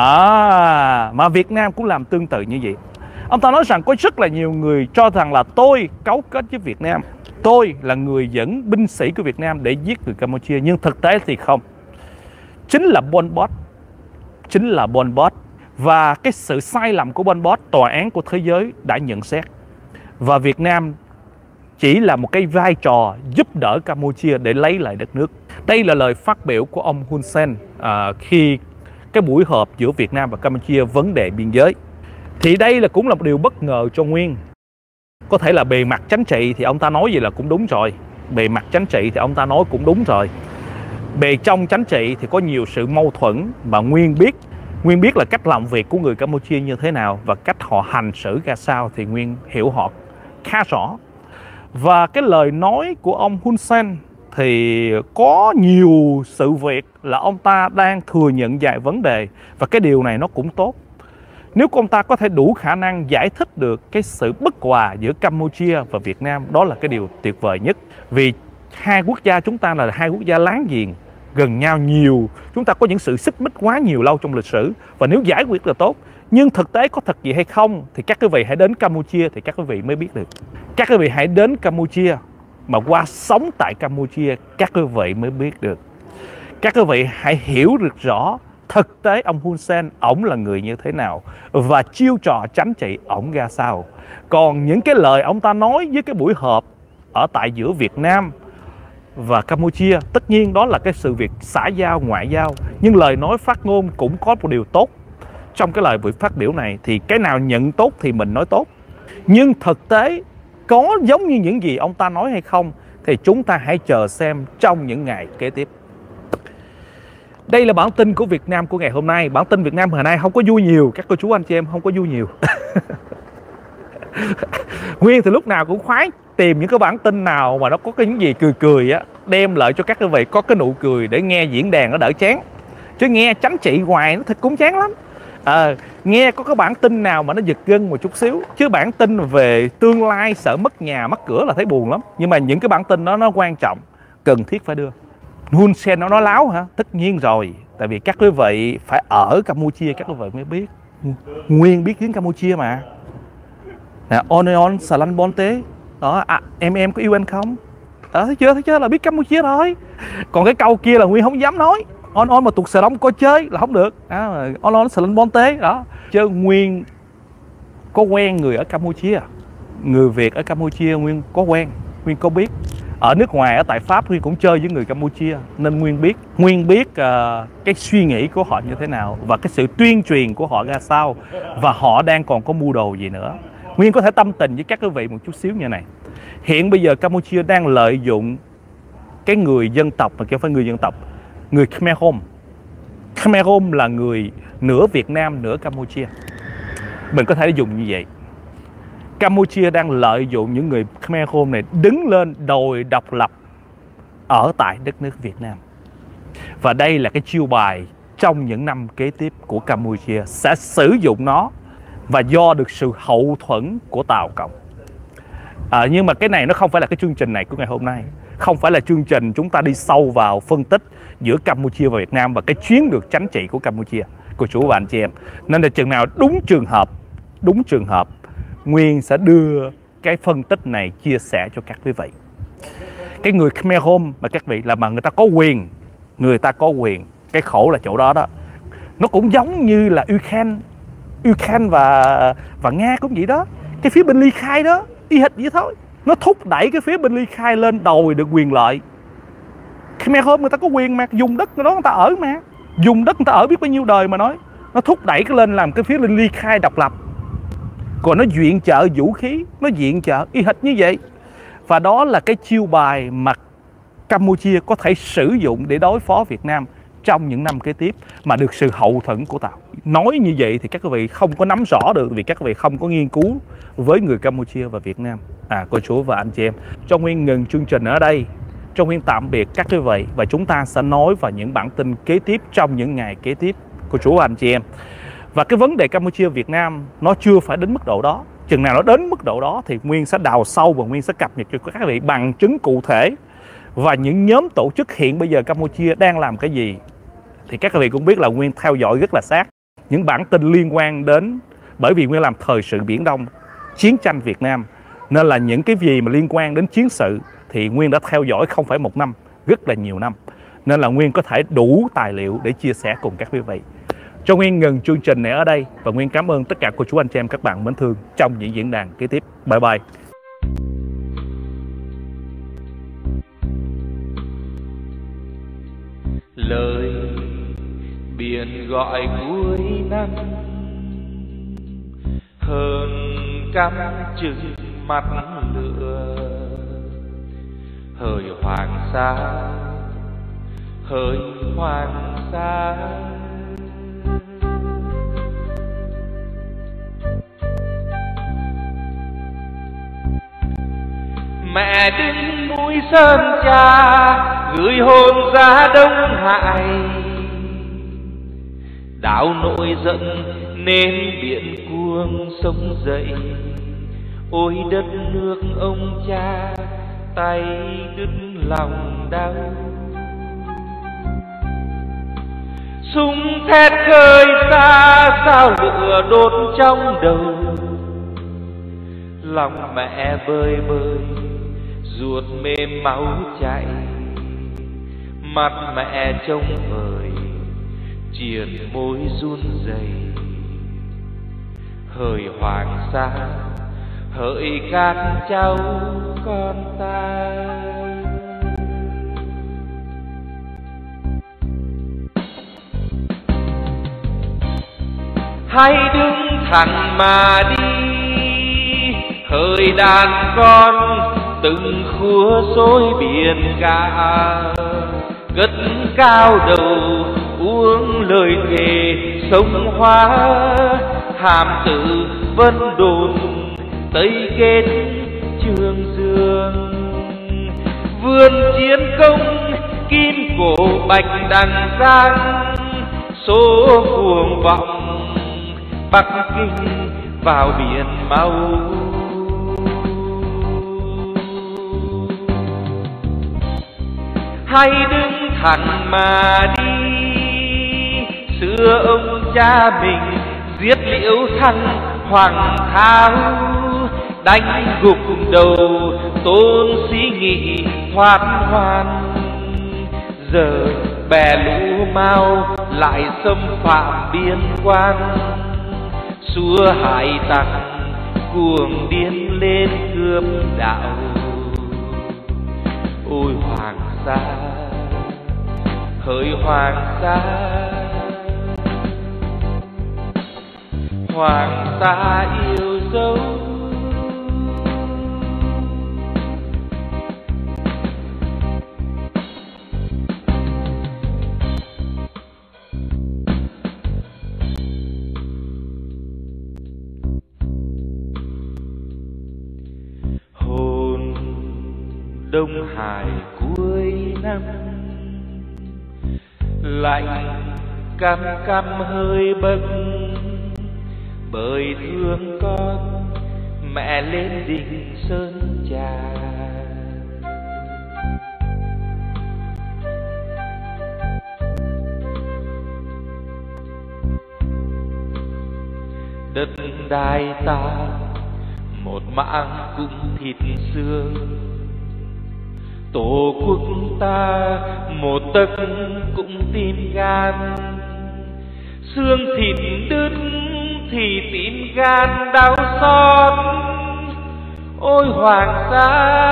S1: À, mà Việt Nam cũng làm tương tự như vậy. Ông ta nói rằng có rất là nhiều người cho rằng là tôi cấu kết với Việt Nam, tôi là người dẫn binh sĩ của Việt Nam để giết người Campuchia, nhưng thực tế thì không. Chính là Pol Pot, chính là Pol Pot. Và cái sự sai lầm của Pol Pot, tòa án của thế giới đã nhận xét. Và Việt Nam chỉ là một cái vai trò giúp đỡ Campuchia để lấy lại đất nước. Đây là lời phát biểu của ông Hun Sen à, khi cái buổi họp giữa Việt Nam và Campuchia vấn đề biên giới. Thì đây là cũng là một điều bất ngờ cho Nguyên. Có thể là bề mặt chính trị thì ông ta nói gì là cũng đúng rồi. Bề mặt chính trị thì ông ta nói cũng đúng rồi. Bề trong chính trị thì có nhiều sự mâu thuẫn mà Nguyên biết. Nguyên biết là cách làm việc của người Campuchia như thế nào và cách họ hành xử ra sao thì Nguyên hiểu họ khá rõ. Và cái lời nói của ông Hun Sen thì có nhiều sự việc là ông ta đang thừa nhận vài vấn đề, và cái điều này nó cũng tốt. Nếu ông ta có thể đủ khả năng giải thích được cái sự bất hòa giữa Campuchia và Việt Nam, đó là cái điều tuyệt vời nhất. Vì hai quốc gia chúng ta là hai quốc gia láng giềng, gần nhau nhiều, chúng ta có những sự xích mích quá nhiều lâu trong lịch sử, và nếu giải quyết là tốt. Nhưng thực tế có thật gì hay không thì các quý vị hãy đến Campuchia thì các quý vị mới biết được. Các quý vị hãy đến Campuchia mà qua sống tại Campuchia các quý vị mới biết được. Các quý vị hãy hiểu được rõ thực tế ông Hun Sen ổng là người như thế nào và chiêu trò chính trị ổng ra sao. Còn những cái lời ông ta nói với cái buổi họp ở tại giữa Việt Nam và Campuchia, tất nhiên đó là cái sự việc xã giao, ngoại giao, nhưng lời nói phát ngôn cũng có một điều tốt. Trong cái lời buổi phát biểu này thì cái nào nhận tốt thì mình nói tốt, nhưng thực tế có giống như những gì ông ta nói hay không thì chúng ta hãy chờ xem trong những ngày kế tiếp. Đây là bản tin của Việt Nam của ngày hôm nay. Bản tin Việt Nam hồi nay không có vui nhiều, các cô chú anh chị em không có vui nhiều. Nguyên thì lúc nào cũng khoái tìm những cái bản tin nào mà nó có cái những gì cười cười á, đem lại cho các quý vị có cái nụ cười để nghe diễn đàn nó đỡ chán. Chứ nghe chính trị hoài nó thật cũng chán lắm. À, nghe có cái bản tin nào mà nó giật gân một chút xíu, chứ bản tin về tương lai sợ mất nhà mất cửa là thấy buồn lắm. Nhưng mà những cái bản tin đó nó quan trọng, cần thiết phải đưa. Hun Sen nó nói láo hả? Tất nhiên rồi. Tại vì các quý vị phải ở Campuchia các quý vị mới biết. Nguyên biết tiếng Campuchia mà. Nè, Oneon Salan Bonte. Đó, à, em em có yêu anh không? Đó, thấy chưa? Thấy chưa? Là biết Campuchia thôi. Còn cái câu kia là Nguyên không dám nói. On on mà tuột xà lông coi chơi là không được. À, on on Salan Bonte đó. Chứ Nguyên có quen người ở Campuchia. Người Việt ở Campuchia Nguyên có quen, Nguyên có biết. Ở nước ngoài, ở tại Pháp Nguyên cũng chơi với người Campuchia nên Nguyên biết. Nguyên biết uh, cái suy nghĩ của họ như thế nào và cái sự tuyên truyền của họ ra sao, và họ đang còn có mưu đồ gì nữa. Nguyên có thể tâm tình với các quý vị một chút xíu như này. Hiện bây giờ Campuchia đang lợi dụng cái người dân tộc, mà không phải người dân tộc, người Khmer Rom. Khmer Rom là người nửa Việt Nam nửa Campuchia. Mình có thể dùng như vậy. Campuchia đang lợi dụng những người Khmer Rom này đứng lên đòi độc lập ở tại đất nước Việt Nam. Và đây là cái chiêu bài trong những năm kế tiếp của Campuchia sẽ sử dụng nó, và do được sự hậu thuẫn của Tàu Cộng. À, nhưng mà cái này nó không phải là cái chương trình này của ngày hôm nay. Không phải là chương trình chúng ta đi sâu vào phân tích giữa Campuchia và Việt Nam và cái chiến lược chính trị của Campuchia, cô chú và anh chị em. Nên là chừng nào đúng trường hợp, đúng trường hợp Nguyên sẽ đưa cái phân tích này chia sẻ cho các quý vị. Cái người Khmer Rom mà các vị là mà người ta có quyền, người ta có quyền. Cái khổ là chỗ đó đó. Nó cũng giống như là Ukraine, Ukraine và và Nga cũng vậy đó. Cái phía bên ly khai đó, y hệt vậy thôi. Nó thúc đẩy cái phía bên ly khai lên đòi được quyền lợi. Khmer Rom người ta có quyền mà, dùng đất đó người ta ở mà. Dùng đất người ta ở biết bao nhiêu đời mà nói. Nó thúc đẩy cái lên làm cái phía bên ly khai độc lập. Còn nó viện trợ vũ khí, nó viện trợ y hệt như vậy. Và đó là cái chiêu bài mà Campuchia có thể sử dụng để đối phó Việt Nam trong những năm kế tiếp, mà được sự hậu thuẫn của Tàu. Nói như vậy thì các quý vị không có nắm rõ được, vì các quý vị không có nghiên cứu với người Campuchia và Việt Nam. À, cô chú và anh chị em, cho Nguyên ngừng chương trình ở đây Cho Nguyên tạm biệt các quý vị và chúng ta sẽ nói vào những bản tin kế tiếp trong những ngày kế tiếp của chú anh chị em. Và cái vấn đề Campuchia Việt Nam nó chưa phải đến mức độ đó. Chừng nào nó đến mức độ đó thì Nguyên sẽ đào sâu và Nguyên sẽ cập nhật cho các vị bằng chứng cụ thể và những nhóm tổ chức hiện bây giờ Campuchia đang làm cái gì. Thì các vị cũng biết là Nguyên theo dõi rất là sát những bản tin liên quan đến, bởi vì Nguyên làm thời sự Biển Đông, chiến tranh Việt Nam, nên là những cái gì mà liên quan đến chiến sự thì Nguyên đã theo dõi không phải một năm, rất là nhiều năm. Nên là Nguyên có thể đủ tài liệu để chia sẻ cùng các quý vị. Cho Nguyên ngừng chương trình này ở đây và Nguyên cảm ơn tất cả cô chú anh chị em các bạn mến thương trong những diễn đàn kế tiếp. Bye bye.
S2: Lời biển gọi cuối năm, hơn cắm chừng mặt lửa, hỡi hoàng sa, hỡi hoàng sa. Mẹ đứng núi Sơn Trà gửi hồn ra Đông Hải, đảo nổi giận nên biển cuồng sông dậy. Ôi đất nước ông cha, tay đứt lòng đau. Súng thét khơi xa, sao lửa đốt trong đầu. Lòng mẹ bơi bơi, ruột mềm máu chảy. Mặt mẹ trông vời, triền môi run rẩy. Hỡi hoàng sa, hỡi các cháu con ta. Hãy đứng thẳng mà đi, hỡi đàn con từng khua xối biển cả. Cất cao đầu uống lời thề sông Hoa, hàm tử Vân Đồn Tây Kết Trường Dương. Vườn chiến công kim cổ bạch đằng giang, số cuồng vọng Bắc Kinh vào biển máu. Hãy đứng thẳng mà đi, xưa ông cha mình giết Liễu Thăng Hoàng Tháo, đánh gục đầu Tôn Sĩ Nghị thoát hoan. Giờ bè lũ Mao lại xâm phạm biên quan, xua hải tặc cuồng điên lên cướp đạo. Ôi hoàng sa, hỡi hoàng sa, hoàng sa yêu dấu. Hồn Đông Hải cuối năm, lạnh căm căm hơi bấc. Bởi thương con mẹ lên đỉnh Sơn Trà. Đất đai ta một mảng cũng thịt xương, tổ quốc ta một tấc cũng tim gan. Xương thịt đứt thì tim gan đau xót. Ôi hoàng sa,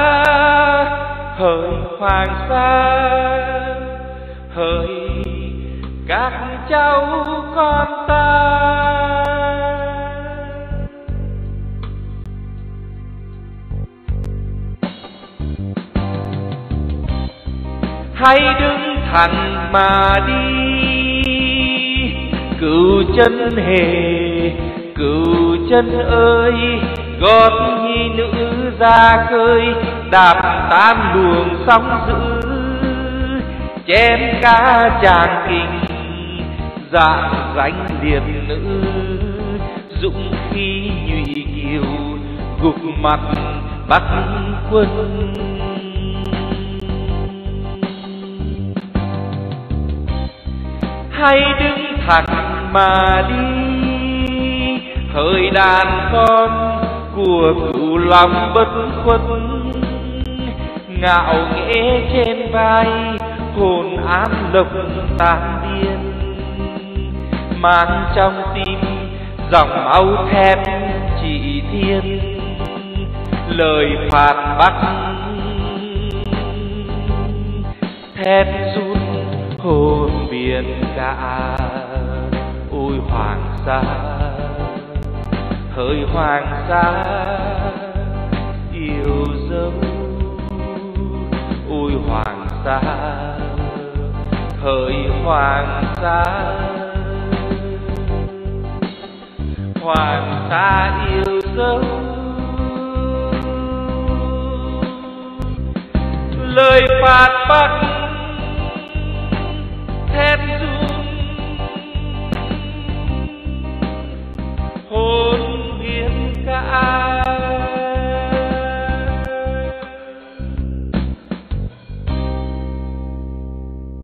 S2: hỡi hoàng sa, hỡi các cháu con ta. Hãy đứng thẳng mà đi, cửu chân hề, cửu chân ơi, gót nữ ra khơi, đạp tan luồng sóng dữ, chém cá tràng kinh, dạng danh liệt nữ, dũng khí nhụy kiều, gục mặt Bắc quân. Hãy đứng thẳng mà đi, hỡi đàn con của cửu lòng bất khuất, ngạo nghễ trên vai hồn ám lộc tan điên, mang trong tim dòng máu thép chỉ thiên, lời phạt Bắc thép rút hồn biển cả. Ôi Hoàng Sa, hỡi Hoàng Sa yêu dấu. Ôi Hoàng Sa, hỡi Hoàng Sa, Hoàng Sa yêu dấu. Lời phạt Bắc thép ru